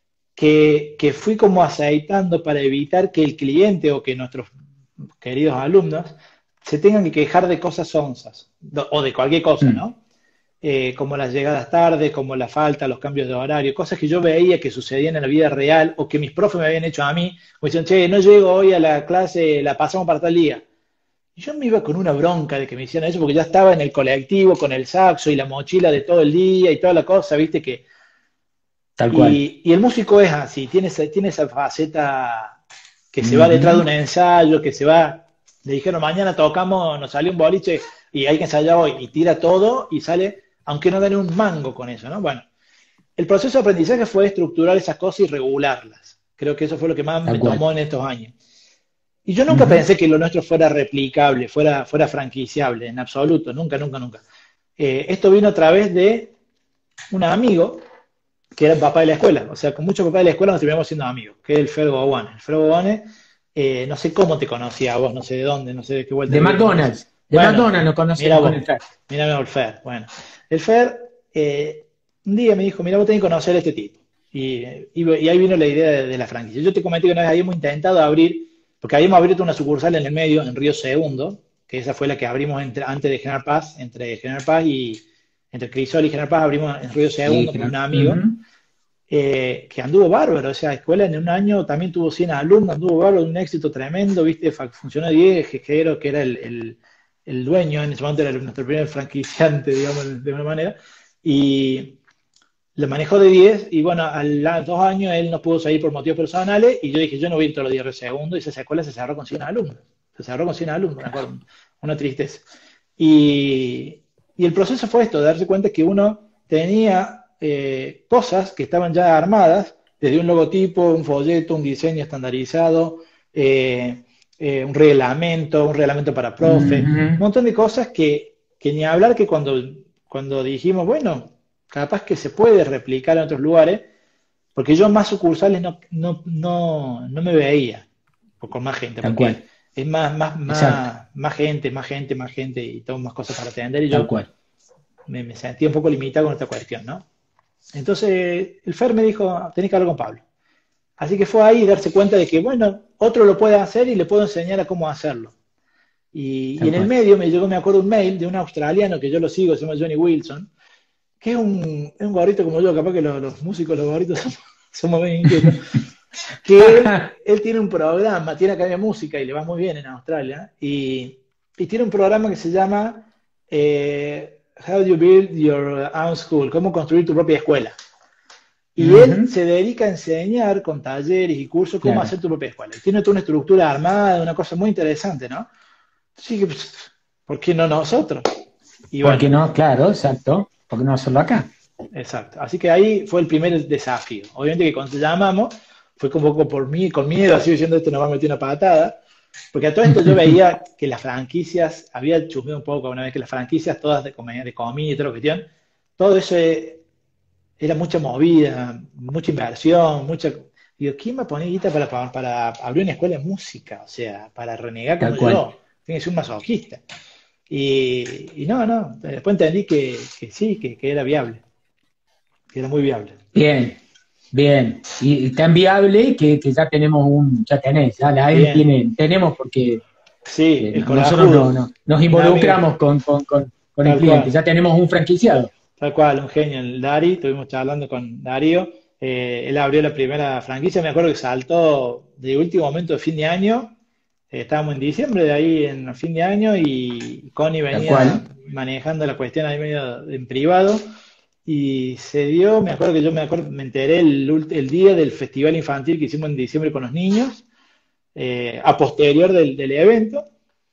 que fui como aceitando para evitar que el cliente o que nuestros queridos alumnos se tengan que quejar de cosas sonzas, o de cualquier cosa, Mm, ¿no? Como las llegadas tarde, como la falta, los cambios de horario, cosas que yo veía que sucedían en la vida real o que mis profes me habían hecho a mí, me decían, che, no llego hoy a la clase, la pasamos para tal día. Y yo me iba con una bronca de que me hicieran eso porque ya estaba en el colectivo con el saxo y la mochila de todo el día y toda la cosa, viste que... tal cual. Y el músico es así, tiene esa faceta que se va detrás de Ujú. un ensayo, que se va, le dijeron mañana tocamos, nos salió un boliche y hay que ensayar hoy, y tira todo y sale, aunque no gane un mango con eso, ¿no? Bueno, el proceso de aprendizaje fue estructurar esas cosas y regularlas. Creo que eso fue lo que más Tal me cual. tomó en estos años. Y yo nunca Ujú. pensé que lo nuestro fuera replicable, fuera franquiciable, en absoluto, nunca, nunca, nunca. Esto vino a través de un amigo que era el papá de la escuela. O sea, con muchos papás de la escuela nos terminamos siendo amigos, que es el Fer Gowane. El Fer Gowane, no sé cómo te conocía a vos, no sé de dónde, no sé de qué vuelta De de vida te conocí. McDonald's. De Bueno, McDonald's lo mira conocemos con el vos, Fer. mira el Fer. Bueno, el Fer un día me dijo, mira, vos tenés que conocer a este tipo. Y ahí vino la idea de la franquicia. Yo te comenté que una vez habíamos intentado abrir, porque habíamos abierto una sucursal en el medio, en Río Segundo, que esa fue la que abrimos antes de General Paz, entre General Paz y entre Crisol y General Paz abrimos en Río Y Segundo con un amigo, ujú. que anduvo bárbaro, o sea, escuela en un año también tuvo 100 alumnos, anduvo bárbaro, un éxito tremendo, viste, funcionó 10, Gejero, que era el dueño, en ese momento era nuestro primer franquiciante, digamos, de una manera, y lo manejó de 10 y bueno, a los 2 años él no pudo salir por motivos personales, y yo dije, yo no voy a ir todos los días de segundo, y esa escuela se cerró con 100 alumnos, se cerró con 100 alumnos, me acuerdo, una tristeza. Y, y el proceso fue esto, de darse cuenta que uno tenía cosas que estaban ya armadas, desde un logotipo, un folleto, un diseño estandarizado, un reglamento para profe, un Ujú. montón de cosas que ni hablar que cuando dijimos, bueno, capaz que se puede replicar en otros lugares, porque yo más sucursales no me veía con más gente, Tal porque cual, es exacto, más gente y tengo más cosas para atender y tal yo cual. me sentía un poco limitado con esta cuestión, ¿no? Entonces el Fer me dijo, tenés que hablar con Pablo. Así que fue ahí darse cuenta de que, bueno, otro lo puede hacer y le puedo enseñar a cómo hacerlo. Y Tal en el cual. medio me llegó, me acuerdo, un mail de un australiano que yo lo sigo, se llama Johnny Wilson, que es un gordito como yo, capaz que los músicos, los gorditos somos bien inquietos, que él tiene un programa, tiene academia de música y le va muy bien en Australia, y tiene un programa que se llama How Do You Build Your Own School, cómo construir tu propia escuela. Y él Ujú. se dedica a enseñar con talleres y cursos cómo Claro. hacer tu propia escuela. Tiene toda una estructura armada, una cosa muy interesante, ¿no? Así que, pues, ¿por qué no nosotros? Y ¿Por qué bueno, no? Claro, exacto. ¿Por qué no hacerlo acá? exacto. Así que ahí fue el primer desafío. Obviamente que cuando te llamamos, fue un poco por mí, con miedo, así diciendo esto nos va a meter una patada, porque a todo esto yo veía que las franquicias, había chusmeado un poco una vez que las franquicias, todas de comida y toda la cuestión, todo eso era mucha movida, mucha inversión, mucha... Digo, ¿quién me pone guita para abrir una escuela de música? O sea, para renegar como Tal cual. yo. Tiene que ser un masoquista. Y no, después entendí que sí, que era viable, que era muy viable. Bien, bien. Y tan viable que ya tenemos ya tenés, ya la AEM Bien, tenemos porque sí, el nosotros corajudo, nos un amigo, involucramos con el tal cliente, cual. ya tenemos un franquiciado. Tal cual, un genio, el Dari, estuvimos charlando con Darío, él abrió la primera franquicia, me acuerdo que saltó de último momento de fin de año, estábamos en diciembre de ahí en fin de año y Connie Tal venía cual. manejando la cuestión ahí medio en privado y se dio, me acuerdo que yo me enteré el día del festival infantil que hicimos en diciembre con los niños, a posterior del evento.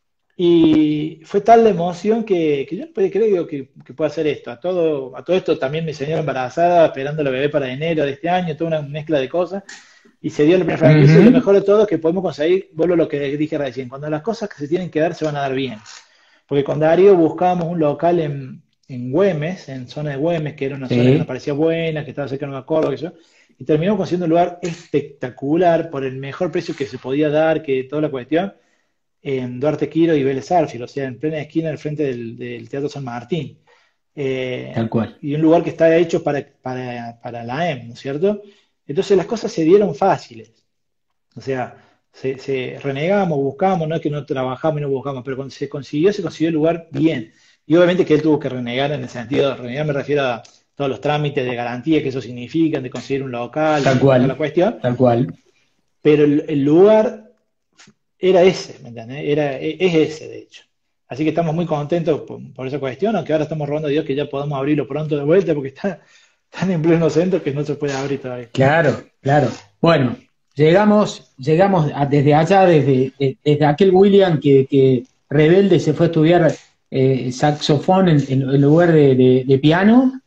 Y fue tal la emoción que yo no podía creer digo, que pueda hacer esto. A todo esto también mi señora embarazada, esperando la bebé para enero de este año, toda una mezcla de cosas. Y se dio la primera franquicia y lo Ujú. mejor de todo es que podemos conseguir, vuelvo a lo que dije recién, cuando las cosas que se tienen que dar se van a dar bien. Porque con Darío buscábamos un local en Güemes, en zona de Güemes, que era una zona que nos Sí, parecía buena, que estaba cerca de un acuerdo, que yo, y terminamos consiguiendo un lugar espectacular por el mejor precio que se podía dar, que toda la cuestión en Duarte Quiro y Vélez Sarsfield, o sea, en plena esquina al frente del Teatro San Martín. tal cual. Y un lugar que está hecho para la EM, ¿no es cierto? Entonces las cosas se dieron fáciles. O sea, renegamos, buscamos, no es que no trabajamos y no buscamos, pero cuando se consiguió el lugar bien. Y obviamente que él tuvo que renegar en el sentido, renegar me refiero a todos los trámites de garantía que eso significan, de conseguir un local Tal y toda la cual. cuestión, Tal cual. pero el lugar era ese, ¿me entiendes? Es ese, de hecho. Así que estamos muy contentos por esa cuestión, aunque ahora estamos rogando a Dios que ya podamos abrirlo pronto de vuelta, porque está tan en pleno centro que no se puede abrir todavía. Claro, claro. Bueno, llegamos desde allá, desde aquel William que rebelde se fue a estudiar saxofón en lugar de piano,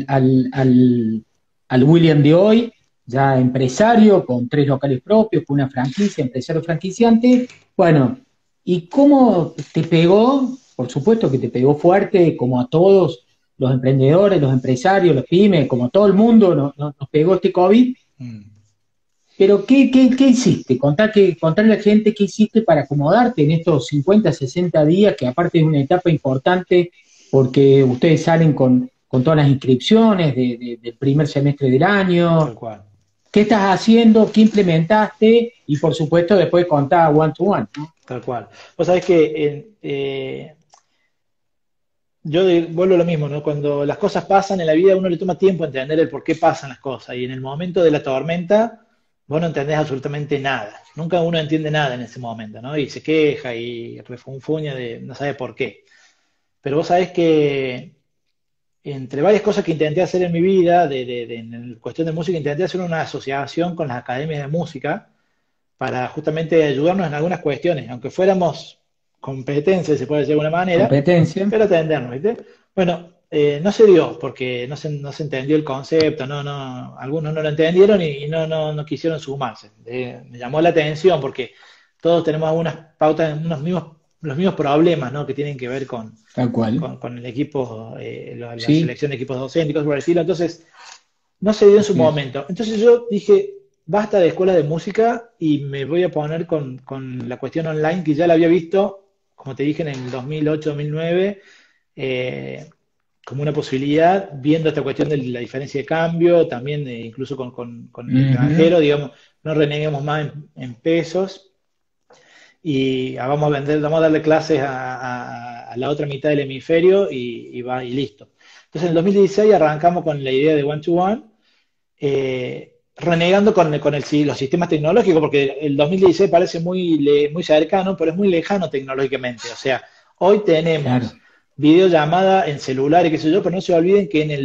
al William de hoy, ya empresario, con 3 locales propios, con una franquicia, empresario franquiciante. Bueno, ¿y cómo te pegó? Por supuesto que te pegó fuerte, como a todos los emprendedores, los empresarios, los pymes, como todo el mundo nos pegó este COVID, Mm. pero ¿qué hiciste? Contarle a la gente qué hiciste para acomodarte en estos 50, 60 días, que aparte es una etapa importante porque ustedes salen con todas las inscripciones del primer semestre del Tal año. cual, ¿Qué estás haciendo? ¿Qué implementaste? Y por supuesto después contar one to one, ¿no? tal cual. Vos sabés que vuelvo a lo mismo, ¿no? Cuando las cosas pasan en la vida, uno le toma tiempo a entender el por qué pasan las cosas. Y en el momento de la tormenta, vos no entendés absolutamente nada. Nunca uno entiende nada en ese momento, ¿no? Y se queja y refunfuña de no sabe por qué. Pero vos sabés que entre varias cosas que intenté hacer en mi vida, en cuestión de música, intenté hacer una asociación con las academias de música para justamente ayudarnos en algunas cuestiones, aunque fuéramos competencias, se puede decir de alguna manera, Competencia. pero atendernos, ¿viste? Bueno, no se dio porque no se entendió el concepto, algunos no lo entendieron y no quisieron sumarse. Me llamó la atención porque todos tenemos algunas pautas, los mismos problemas, ¿no? Que tienen que ver Tal cual. con el equipo, la Sí, selección de equipos docentes y cosas por el estilo. Entonces, no se dio en su así es. momento. Entonces yo dije, basta de escuela de música y me voy a poner con la cuestión online que ya la había visto, como te dije, en el 2008-2009, eh, como una posibilidad, viendo esta cuestión de la diferencia de cambio, también incluso con el Ujú. extranjero, digamos, no reneguemos más en pesos y vamos a darle clases a la otra mitad del hemisferio y listo. Entonces en el 2016 arrancamos con la idea de One to One, renegando los sistemas tecnológicos, porque el 2016 parece muy cercano, pero es muy lejano tecnológicamente. O sea, hoy Claro. tenemos videollamada en celular y qué sé yo, pero no se olviden que en el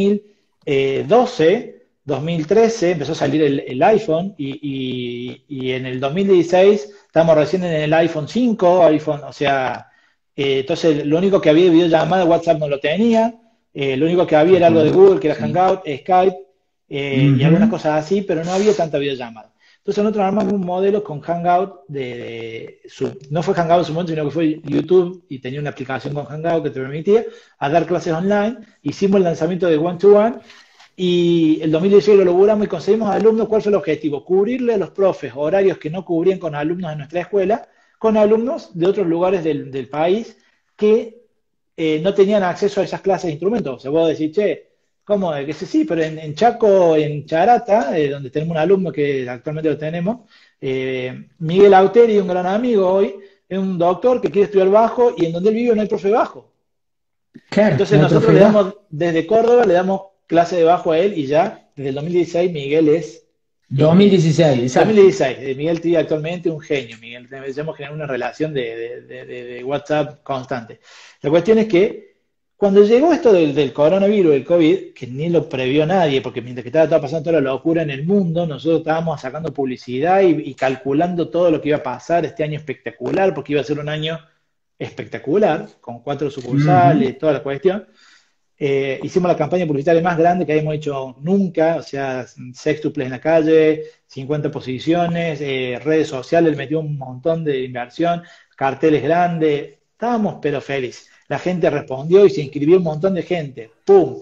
2012, 2013 empezó a salir el iPhone y en el 2016 estamos recién en el iPhone 5, iPhone, o sea, entonces lo único que había de videollamada, WhatsApp no lo tenía, lo único que había Tal era algo de cual. Google, que era Sí. Hangout, Skype, y algunas Ujú. cosas así, pero no había tanta videollamada. Entonces nosotros armamos un modelo con Hangout, no fue Hangout en su momento, sino que fue YouTube y tenía una aplicación con Hangout que te permitía a dar clases online. Hicimos el lanzamiento de One to One y el 2016 lo logramos y conseguimos alumnos. ¿Cuál fue el objetivo? Cubrirle a los profes horarios que no cubrían con alumnos de nuestra escuela, con alumnos de otros lugares del país que no tenían acceso a esas clases de instrumentos. O sea, vos decís, che, ¿cómo? Que sí, pero en Chaco, en Charata, donde tenemos un alumno que actualmente lo tenemos, Miguel Auteri, un gran amigo hoy, es un doctor que quiere estudiar bajo y en donde él vive no hay profe bajo. Claro, Entonces no hay nosotros profe le bajo. damos, desde Córdoba, le damos clase de bajo a él y ya, desde el 2016, Miguel es 2016, exacto. 2016, Miguel Tía actualmente un genio, Miguel, hemos generado una relación de WhatsApp constante. La cuestión es que cuando llegó esto del coronavirus, del COVID, que ni lo previó nadie, porque mientras que estaba pasando toda la locura en el mundo, nosotros estábamos sacando publicidad y calculando todo lo que iba a pasar este año espectacular, porque iba a ser un año espectacular, con 4 sucursales, Ujú. toda la cuestión. Hicimos la campaña publicitaria más grande que habíamos hecho nunca, o sea, sextuples en la calle, 50 posiciones, redes sociales, le metió un montón de inversión, carteles grandes, estábamos pero felices. La gente respondió y se inscribió un montón de gente. ¡Pum!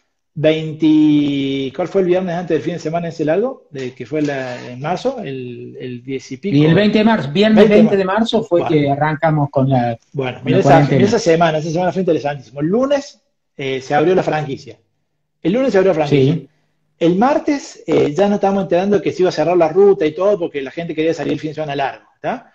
20, ¿cuál fue el viernes antes del fin de semana ese largo? Que fue en marzo, el 10 y Y el pico, 20 de marzo, viernes 20 de 20 de marzo. marzo fue Bueno, que arrancamos bueno, con mira la esa cuarentena. esa semana fue interesantísimo. El lunes se abrió la franquicia. El lunes se abrió la franquicia. Sí, El martes ya nos estábamos enterando que se iba a cerrar la ruta y todo porque la gente quería salir el fin de semana largo. ¿Tá?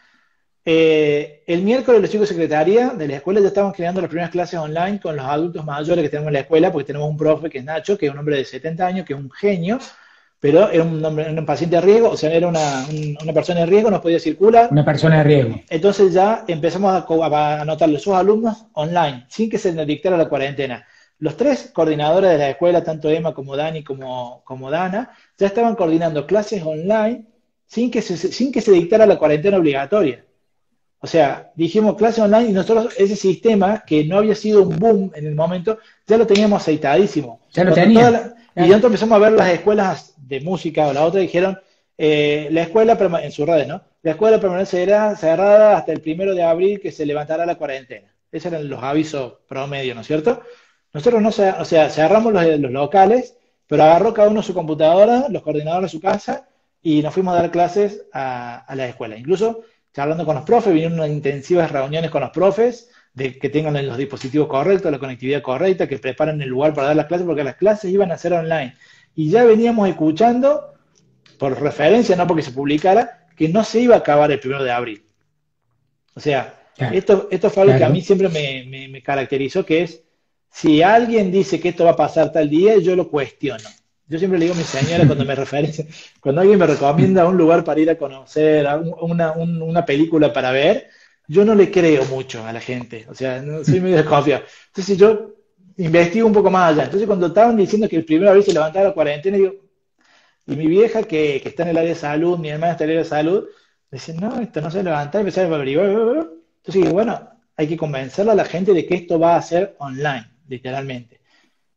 El miércoles los chicos de secretaría de la escuela ya estaban creando las primeras clases online con los adultos mayores que tenemos en la escuela, porque tenemos un profe que es Nacho, que es un hombre de 70 años, que es un genio, pero era un paciente de riesgo, o sea, era una persona de riesgo, no podía circular. una persona de riesgo. Entonces ya empezamos a anotarle a sus alumnos online, sin que se les dictara la cuarentena. Los 3 coordinadores de la escuela, tanto Emma como Dani como Dana, ya estaban coordinando clases online sin que se dictara la cuarentena obligatoria. O sea, dijimos clase online y nosotros ese sistema que no había sido un boom en el momento, ya lo teníamos aceitadísimo. Ya lo tenía. Y Claro. nosotros empezamos a ver las escuelas de música o la otra dijeron, la escuela, en sus redes, ¿no? La escuela permanecerá cerrada hasta el 1 de abril que se levantará la cuarentena. Esos eran los avisos promedio, ¿no es cierto? Nosotros no, o sea, cerramos los locales, pero agarró cada uno su computadora, los coordinadores de su casa y nos fuimos a dar clases a la escuela. Incluso charlando con los profes, vinieron unas intensivas reuniones con los profes, de que tengan los dispositivos correctos, la conectividad correcta, que preparen el lugar para dar las clases, porque las clases iban a ser online. Y ya veníamos escuchando, por referencia, no porque se publicara, que no se iba a acabar el 1 de abril. O sea, Claro, esto fue algo que a mí claro. siempre me caracterizó, que es, si alguien dice que esto va a pasar tal día, yo lo cuestiono. Yo siempre le digo a mi señora cuando me referencia, cuando alguien me recomienda un lugar para ir a conocer, una película para ver, yo no le creo mucho a la gente. O sea, no, soy medio desconfiado. Entonces yo investigo un poco más allá. Entonces cuando estaban diciendo que el 1 de abril se levantaba la cuarentena, digo, y mi vieja que está en el área de salud, mi hermana está en el área de salud, dice, no, esto no se levanta, y empezar a averiguar. Entonces digo, bueno, hay que convencerle a la gente de que esto va a ser online, literalmente.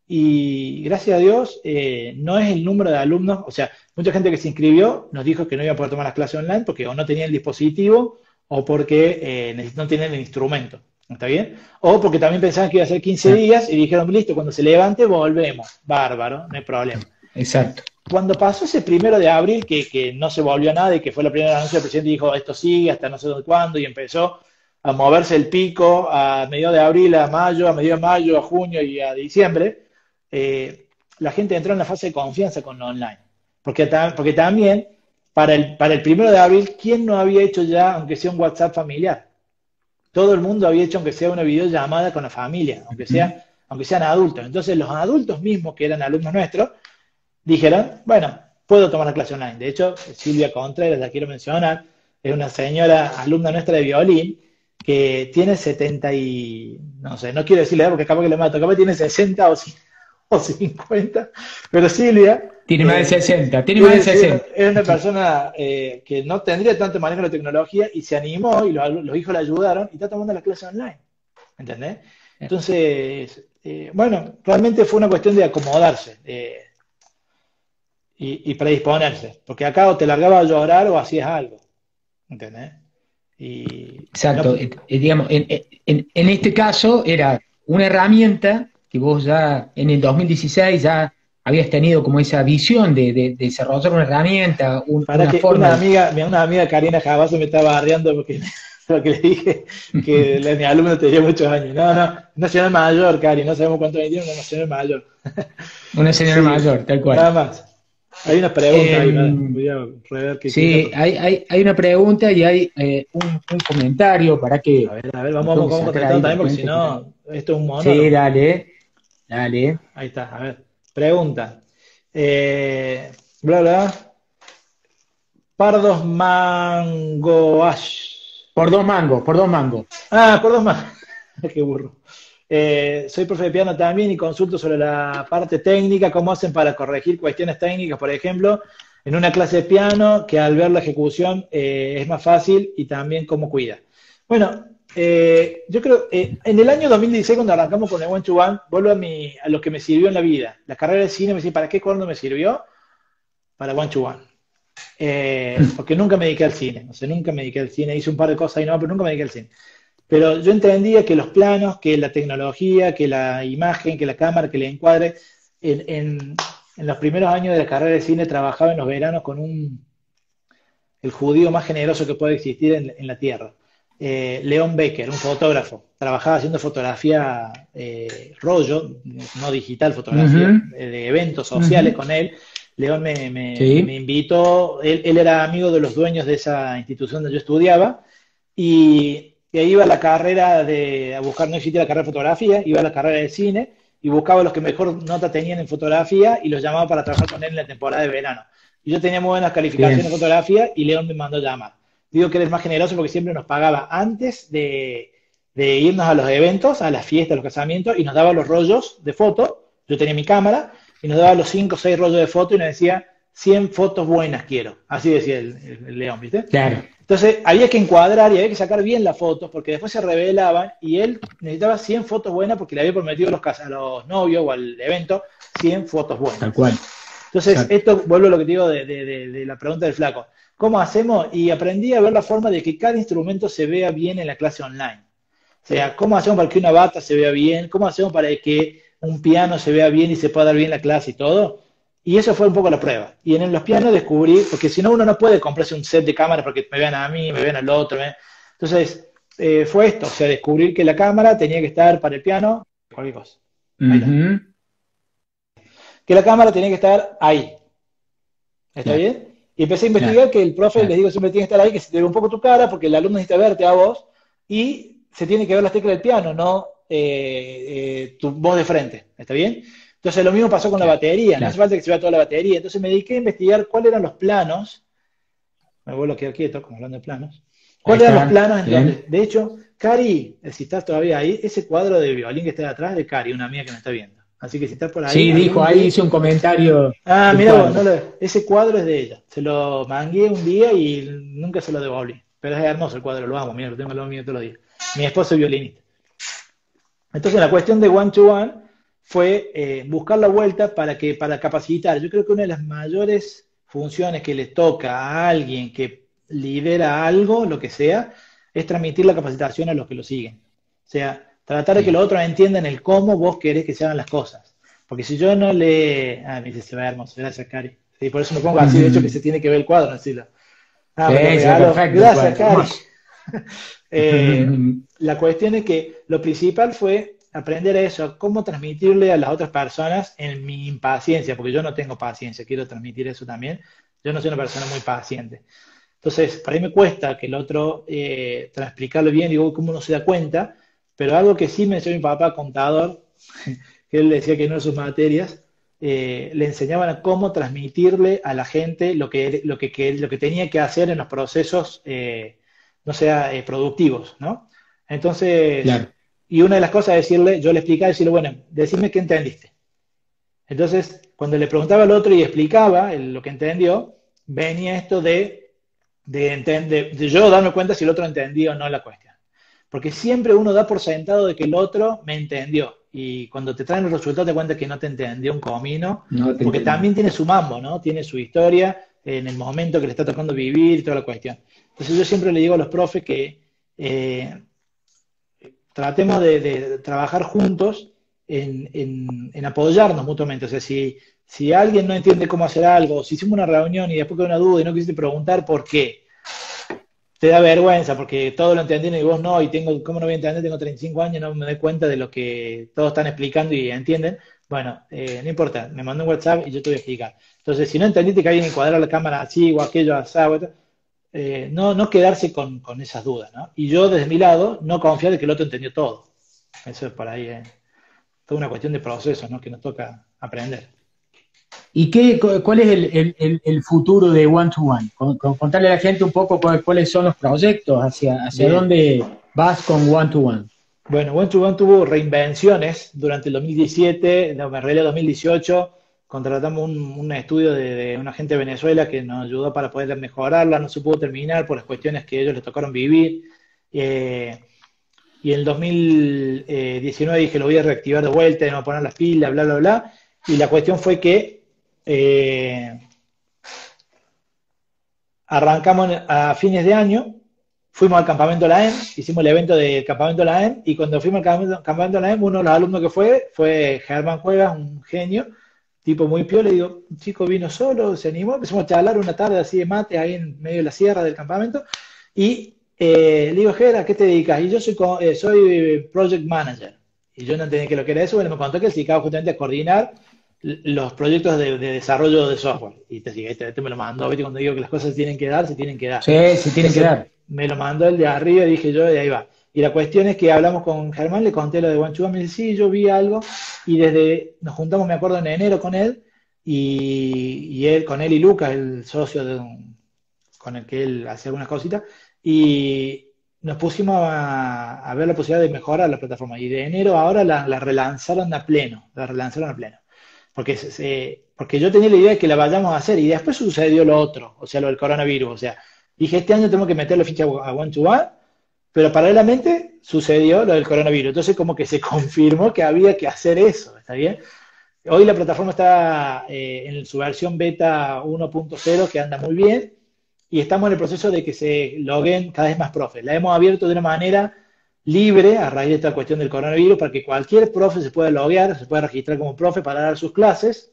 y gracias a Dios no es el número de alumnos, o sea, mucha gente que se inscribió nos dijo que no iba a poder tomar las clases online porque o no tenía el dispositivo o porque no tenían el instrumento, ¿está bien? O porque también pensaban que iba a ser 15 Claro, días y dijeron, listo, cuando se levante volvemos, bárbaro, no hay problema. exacto. Cuando pasó ese 1 de abril, que no se volvió a nada y que fue la primera anuncio, el presidente dijo, esto sigue hasta no sé cuándo, y empezó a moverse el pico a mediados de abril, a mayo, a mediados de mayo, a junio y a diciembre, la gente entró en la fase de confianza con lo online. Porque también, para el 1 de abril, ¿quién no había hecho ya, aunque sea un WhatsApp familiar? Todo el mundo había hecho, aunque sea una videollamada con la familia, Ujú. aunque sean adultos. Entonces, los adultos mismos, que eran alumnos nuestros, dijeron, bueno, puedo tomar la clase online. De hecho, Silvia Contreras, la quiero mencionar, es una señora alumna nuestra de violín que tiene 70 y, no sé, no quiero decirle porque capaz que le mato, capaz que tiene 60 o 50, pero Silvia Tiene más de 60, tiene más de tiene, sí, 60. es una persona que no tendría tanto manejo de la tecnología y se animó y los hijos le ayudaron y está tomando la clase online. ¿Entendés? Entonces, bueno, realmente fue una cuestión de acomodarse. Y predisponerse, porque acá o te largabas a llorar o hacías algo, ¿entendés? Y no, Exacto. Digamos, en este caso era una herramienta que vos ya en el 2016 ya habías tenido como esa visión de desarrollar una herramienta, para una que forma de... una amiga Karina Jabazo me estaba bardeando porque le dije que mi alumno tenía muchos años. No, no, nacional mayor, Cari, no sabemos cuánto me tiene, una nacional mayor. Una señora Sí, mayor, tal cual. nada más. Hay una pregunta ahí, ¿vale? Em, Voy a rever qué sí, otro. hay una pregunta y hay un comentario para que A ver, lo vamos, tengo vamos, que vamos sacar contestando ahí de también porque si repente. no, esto es un Sí, monólogo. dale, dale. Ahí está, a ver. Pregunta. Bla, bla. Pardos Mangoash. Por 2 mangos, por 2 mangos. Ah, por 2 más. Qué burro. Soy profe de piano también y consulto sobre la parte técnica, cómo hacen para corregir cuestiones técnicas, por ejemplo, en una clase de piano, que al ver la ejecución es más fácil y también cómo cuida. Bueno, yo creo, en el año 2016, cuando arrancamos con el One to One, vuelvo a lo que me sirvió en la vida. La carrera de cine me decía, ¿para qué cuándo me sirvió? Para One to One. Porque nunca me dediqué al cine, o sea, nunca me dediqué al cine, hice un par de cosas y no, pero nunca me dediqué al cine. Pero yo entendía que los planos, que la tecnología, que la imagen, que la cámara, que el encuadre, en, en- en los primeros años de la carrera de cine trabajaba en los veranos con el judío más generoso que puede existir en la Tierra. León Becker, un fotógrafo, trabajaba haciendo fotografía rollo, no digital, fotografía Ujú, de eventos sociales ujú. con él. León me Sí, invitó, él era amigo de los dueños de esa institución donde yo estudiaba, y ahí iba a la carrera a buscar, no existía la carrera de fotografía, iba a la carrera de cine y buscaba a los que mejor nota tenían en fotografía y los llamaba para trabajar con él en la temporada de verano. Y yo tenía muy buenas calificaciones bien, en fotografía y León me mandó llamar. Digo que eres más generoso porque siempre nos pagaba antes de irnos a los eventos, a las fiestas, a los casamientos, y nos daba los rollos de foto. Yo tenía mi cámara y nos daba los 5 o 6 rollos de foto y nos decía 100 fotos buenas quiero. Así decía el León, ¿viste? claro. Entonces había que encuadrar y había que sacar bien las fotos porque después se revelaban y él necesitaba 100 fotos buenas porque le había prometido a los novios o al evento 100 fotos Tal buenas. cual. Entonces, Exacto. esto vuelvo a lo que te digo de la pregunta del flaco. ¿Cómo hacemos? Y aprendí a ver la forma de que cada instrumento se vea bien en la clase online. O sea, ¿cómo hacemos para que una bata se vea bien? ¿Cómo hacemos para que un piano se vea bien y se pueda dar bien la clase y todo? Y eso fue un poco la prueba. Y en los pianos descubrí, porque si no uno no puede comprarse un set de cámaras porque me vean a mí, me vean al otro. Entonces, fue esto, o sea, descubrir que la cámara tenía que estar para el piano, cualquier cosa. Ahí está. Ujú, Que la cámara tenía que estar ahí. ¿Está claro, bien? Y empecé a claro, investigar que el profe, les claro. digo, siempre tiene que estar ahí, que se te ve un poco tu cara, porque el alumno necesita verte a vos, y se tiene que ver las teclas del piano, no tu voz de frente. ¿Está bien? Entonces lo mismo pasó con la Claro, batería, no hace claro. falta que se vea toda la batería. Entonces me dediqué a investigar cuáles eran los planos, me vuelvo a quedar quieto, como hablando de planos, Ahí cuáles eran los está. planos en donde, Bien. de hecho, Cari, si estás todavía ahí, ese cuadro de violín que está atrás es de Cari, una amiga que me está viendo. Así que si estás por ahí, Sí, dijo, algún ahí día, hizo un comentario ah, del mira vos, no cuadro. ese cuadro es de ella. Se lo mangué un día y nunca se lo devolví. Pero es hermoso el cuadro, lo amo, mira, lo tengo al lado mío todos los días. Mi esposo es violinista. Entonces, la cuestión de one to one fue buscar la vuelta para capacitar. Yo creo que una de las mayores funciones que le toca a alguien que lidera algo, lo que sea, es transmitir la capacitación a los que lo siguen. O sea, tratar de que Bien. los otros entiendan el cómo vos querés que se hagan las cosas. Porque si yo no le... Ah, me dice, se ve hermoso, gracias, Cari. Sí, por eso me pongo así, de hecho que se tiene que ver el cuadro, decirlo. Ah, me lo Sí, se ve regaló. perfecto el Gracias, cuadro, Cari. hermoso. La cuestión es que lo principal fue aprender eso, cómo transmitirle a las otras personas en mi impaciencia, porque yo no tengo paciencia, quiero transmitir eso también. Yo no soy una persona muy paciente. Entonces, para mí me cuesta que el otro explicarlo bien, digo, cómo no se da cuenta, pero algo que sí me enseñó mi papá, contador, que él decía que no en sus materias, le enseñaban a cómo transmitirle a la gente lo que tenía que hacer en los procesos, no sea, productivos, ¿no? Entonces, Claro. y una de las cosas es decirle, yo le explicaba, decirle, bueno, decime qué entendiste. Entonces, cuando le preguntaba al otro y explicaba lo que entendió, venía esto de yo darme cuenta si el otro entendía o no la cuestión. Porque siempre uno da por sentado de que el otro me entendió. Y cuando te traen los resultados te cuenta que no te entendió un comino, No te porque entendí. también tiene su mambo, ¿no? Tiene su historia en el momento que le está tocando vivir y toda la cuestión. Entonces yo siempre le digo a los profes que eh, tratemos de trabajar juntos en apoyarnos mutuamente. O sea, si alguien no entiende cómo hacer algo, si hicimos una reunión y después quedó una duda y no quisiste preguntar por qué, te da vergüenza porque todos lo entendieron y vos no, y ¿cómo no voy a entender? Tengo 35 años, no me doy cuenta de lo que todos están explicando y entienden. Bueno, no importa, me mandó un WhatsApp y yo te voy a explicar. Entonces, si no entendiste que alguien encuadra la cámara así o aquello así, no quedarse con esas dudas, ¿no? Y yo, desde mi lado, no confiar de que el otro entendió todo. Eso es por ahí, toda una cuestión de proceso, ¿no? Que nos toca aprender. ¿Y cuál es el futuro de One to One? Contarle a la gente un poco cuáles son los proyectos, hacia Bien. dónde vas con One to One. Bueno, One to One tuvo reinvenciones durante el 2017, no, en realidad 2018. Contratamos un estudio de una gente de Venezuela que nos ayudó para poder mejorarla. No se pudo terminar por las cuestiones que ellos les tocaron vivir. Eh, y en el 2019 dije, lo voy a reactivar de vuelta, me voy a poner las pilas, bla, bla, bla. Y la cuestión fue que arrancamos a fines de año, fuimos al campamento La EM, hicimos el evento del campamento La EM, y cuando fuimos al campamento La EM, uno de los alumnos que fue Germán Cuevas, un genio, tipo muy piola. Le digo, un chico vino solo, se animó, empezamos a charlar una tarde así de mate ahí en medio de la sierra del campamento, y le digo, Ger, ¿a qué te dedicas? Y yo soy project manager. Y yo no entendía qué lo que era eso. Bueno, me contó que él se dedicaba justamente a coordinar los proyectos de desarrollo de software. Y este me lo mandó, ¿viste? Cuando digo que las cosas se tienen que dar, se tienen que dar. Sí, se tienen que Entonces dar. me lo mandó el de arriba y dije yo, y ahí va. Y la cuestión es que hablamos con Germán, le conté lo de Guanchuga, me dice, sí, yo vi algo, y nos juntamos, me acuerdo, en enero con él, con él y Lucas, el socio con el que él hacía algunas cositas, y nos pusimos a ver la posibilidad de mejorar la plataforma. Y de enero ahora la relanzaron a pleno, la relanzaron a pleno. Porque yo tenía la idea de que la vayamos a hacer y después sucedió lo otro, o sea, lo del coronavirus. O sea, dije, este año tenemos que meterle ficha a One to One, pero paralelamente sucedió lo del coronavirus. Entonces, como que se confirmó que había que hacer eso, ¿está bien? Hoy la plataforma está en su versión beta 1.0, que anda muy bien, y estamos en el proceso de que se loguen cada vez más profes. La hemos abierto de una manera libre a raíz de esta cuestión del coronavirus para que cualquier profe se pueda loguear, se pueda registrar como profe para dar sus clases,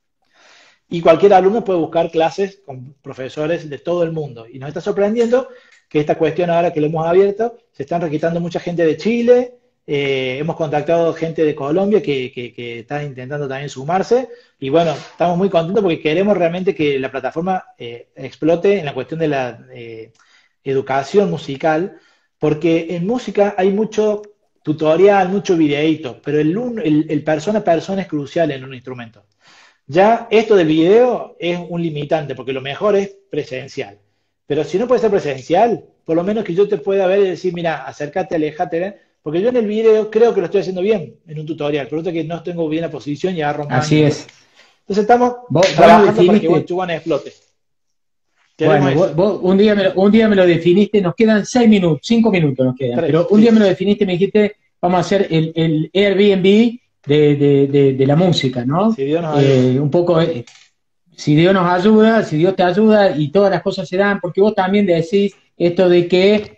y cualquier alumno puede buscar clases con profesores de todo el mundo. Y nos está sorprendiendo que esta cuestión ahora que lo hemos abierto, se están registrando mucha gente de Chile, hemos contactado gente de Colombia que están intentando también sumarse, y bueno, estamos muy contentos porque queremos realmente que la plataforma explote en la cuestión de la educación musical, porque en música hay mucho tutorial, mucho videíto, pero el persona a persona es crucial en un instrumento. Ya esto del video es un limitante, porque lo mejor es presencial. Pero si no puede ser presencial, por lo menos que yo te pueda ver y decir, mira, acércate, aléjate, ¿eh? Porque yo en el video creo que lo estoy haciendo bien en un tutorial, pero es que no tengo bien la posición y agarro mal Así y es. cosas. Entonces estamos Vos lo trabajando para que One definiste. to One explote. Queremos Bueno, eso. vos un día me lo definiste, nos quedan 6 minutos, 5 minutos nos quedan, pero 3, un día sí. me lo definiste, me dijiste, vamos a hacer el Airbnb de la música, ¿no? Si Dios nos ayuda. Un poco, si Dios nos ayuda, si Dios te ayuda y todas las cosas se dan, porque vos también decís esto de que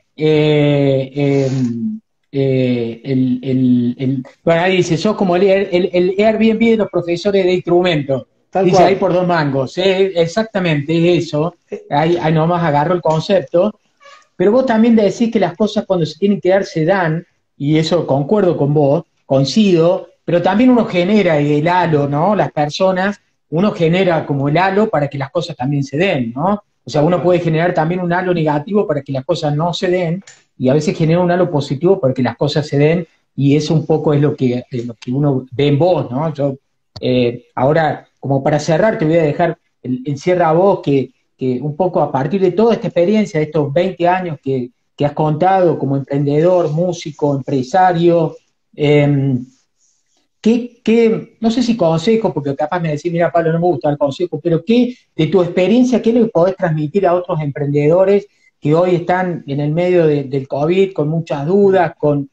bueno, ahí dice, sos como el Airbnb de los profesores de instrumentos, Tal dice ahí cual. por 2 mangos, exactamente es eso, ahí nomás agarro el concepto, pero vos también decís que las cosas cuando se tienen que dar se dan, y eso concuerdo con vos, coincido, pero también uno genera el halo, ¿no? Las personas, uno genera como el halo para que las cosas también se den, ¿no? O sea, Tal uno cual. puede generar también un halo negativo para que las cosas no se den, y a veces genera un halo positivo para que las cosas se den, y eso un poco es lo que uno ve en vos, ¿no? Yo, ahora, como para cerrar, te voy a dejar el cierre a vos, que un poco a partir de toda esta experiencia, de estos 20 años que has contado como emprendedor, músico, empresario, eh, no sé si consejo, porque capaz me decís, mira, Pablo, no me gusta el consejo, pero ¿qué, de tu experiencia, qué le podés transmitir a otros emprendedores que hoy están en el medio del COVID, con muchas dudas,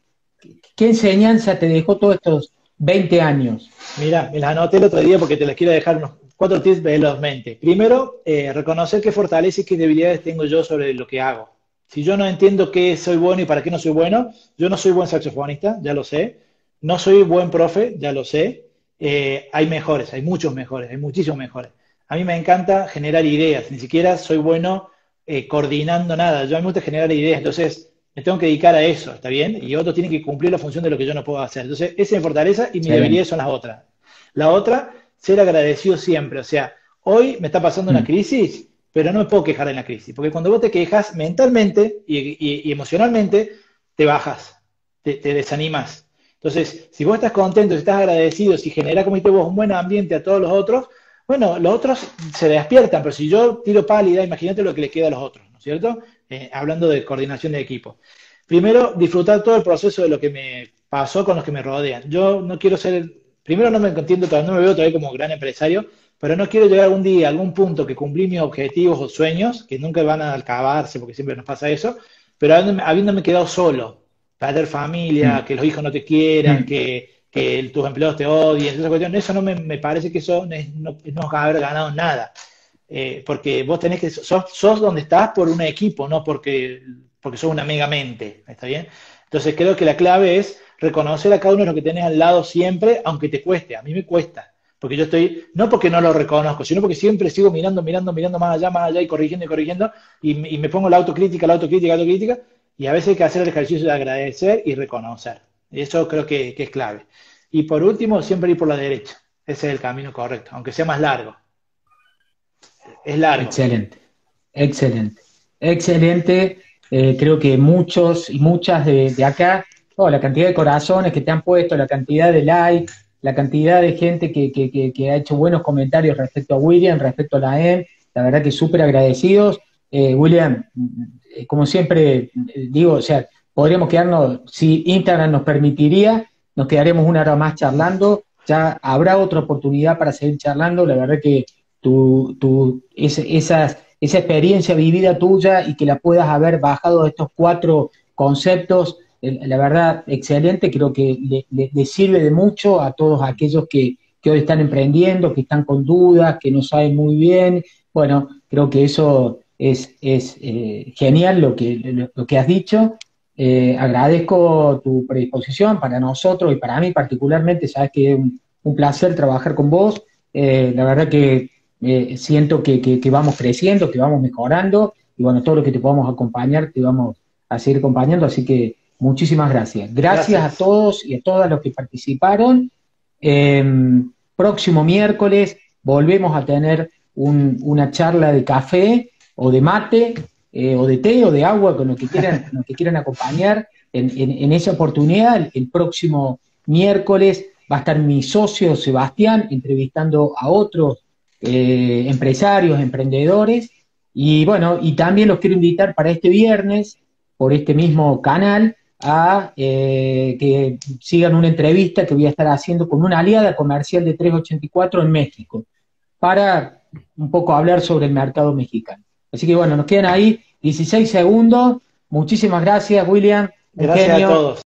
qué enseñanza te dejó todos estos 20 años? Mira, me las anoté el otro día porque te las quiero dejar unos 4 tips velozmente. Primero, reconocer qué fortalezas y qué debilidades tengo yo sobre lo que hago. Si yo no entiendo qué soy bueno y para qué no soy bueno, yo no soy buen saxofonista, ya lo sé. No soy buen profe, ya lo sé. Hay mejores, hay muchos mejores, hay muchísimos mejores. A mí me encanta generar ideas, ni siquiera soy bueno coordinando nada. Yo a mí me gusta generar ideas, entonces me tengo que dedicar a eso, ¿está bien? Y otros tienen que cumplir la función de lo que yo no puedo hacer. Entonces, esa es mi fortaleza y mi debilidad Excelente. son las otras. La otra, ser agradecido siempre. O sea, hoy me está pasando una Mm, crisis, pero no me puedo quejar en la crisis. Porque cuando vos te quejas mentalmente y emocionalmente, te bajas, te desanimas. Entonces, si vos estás contento, si estás agradecido, si generás, como dijiste vos, un buen ambiente a todos los otros, bueno, los otros se despiertan, pero si yo tiro pálida, imagínate lo que le queda a los otros, ¿no es cierto? Hablando de coordinación de equipo. Primero, disfrutar todo el proceso de lo que me pasó con los que me rodean. Yo no quiero ser, primero no me entiendo todavía, no me veo todavía como gran empresario, pero no quiero llegar algún día a algún punto que cumplí mis objetivos o sueños, que nunca van a acabarse porque siempre nos pasa eso, pero habiéndome quedado solo, perder familia, mm, que los hijos no te quieran, mm. que tus empleados te odien, esa cuestión, eso no me parece que eso no haber ganado nada. Porque vos tenés que, sos donde estás por un equipo, no porque sos una mega mente, ¿está bien? Entonces creo que la clave es reconocer a cada uno de los que tenés al lado siempre, aunque te cueste, a mí me cuesta, porque yo estoy, no porque no lo reconozco, sino porque siempre sigo mirando más allá y corrigiendo, y me pongo la autocrítica, y a veces hay que hacer el ejercicio de agradecer y reconocer. Y eso creo que es clave. Y por último, siempre ir por la derecha. Ese es el camino correcto, aunque sea más largo. Es largo. Excelente, excelente, excelente. Creo que muchos y muchas de acá, oh, la cantidad de corazones que te han puesto, la cantidad de likes, la cantidad de gente que ha hecho buenos comentarios respecto a William, respecto a la EM, la verdad que súper agradecidos. William, como siempre digo, o sea, podríamos quedarnos, si Instagram nos permitiría, nos quedaremos una hora más charlando, ya habrá otra oportunidad para seguir charlando, la verdad que esa experiencia vivida tuya y que la puedas haber bajado de estos 4 conceptos, la verdad, excelente, creo que le sirve de mucho a todos aquellos que hoy están emprendiendo, que están con dudas, que no saben muy bien. Bueno, creo que eso es genial lo que has dicho. Agradezco tu predisposición para nosotros y para mí particularmente, sabes que es un placer trabajar con vos. La verdad que siento que vamos creciendo, que vamos mejorando y bueno, todo lo que te podamos acompañar, te vamos a seguir acompañando, así que muchísimas gracias. Gracias a Gracias. todos y a todas los que participaron. Eh, Próximo miércoles volvemos a tener una charla de café o de mate o de té o de agua con lo que quieran acompañar en esa oportunidad. El próximo miércoles va a estar mi socio Sebastián entrevistando a otros empresarios, emprendedores. Y bueno, y también los quiero invitar para este viernes, por este mismo canal, a que sigan una entrevista que voy a estar haciendo con una aliada comercial de 384 en México, para un poco hablar sobre el mercado mexicano. Así que bueno, nos quedan ahí 16 segundos. Muchísimas gracias, William. Un Gracias a genio. todos.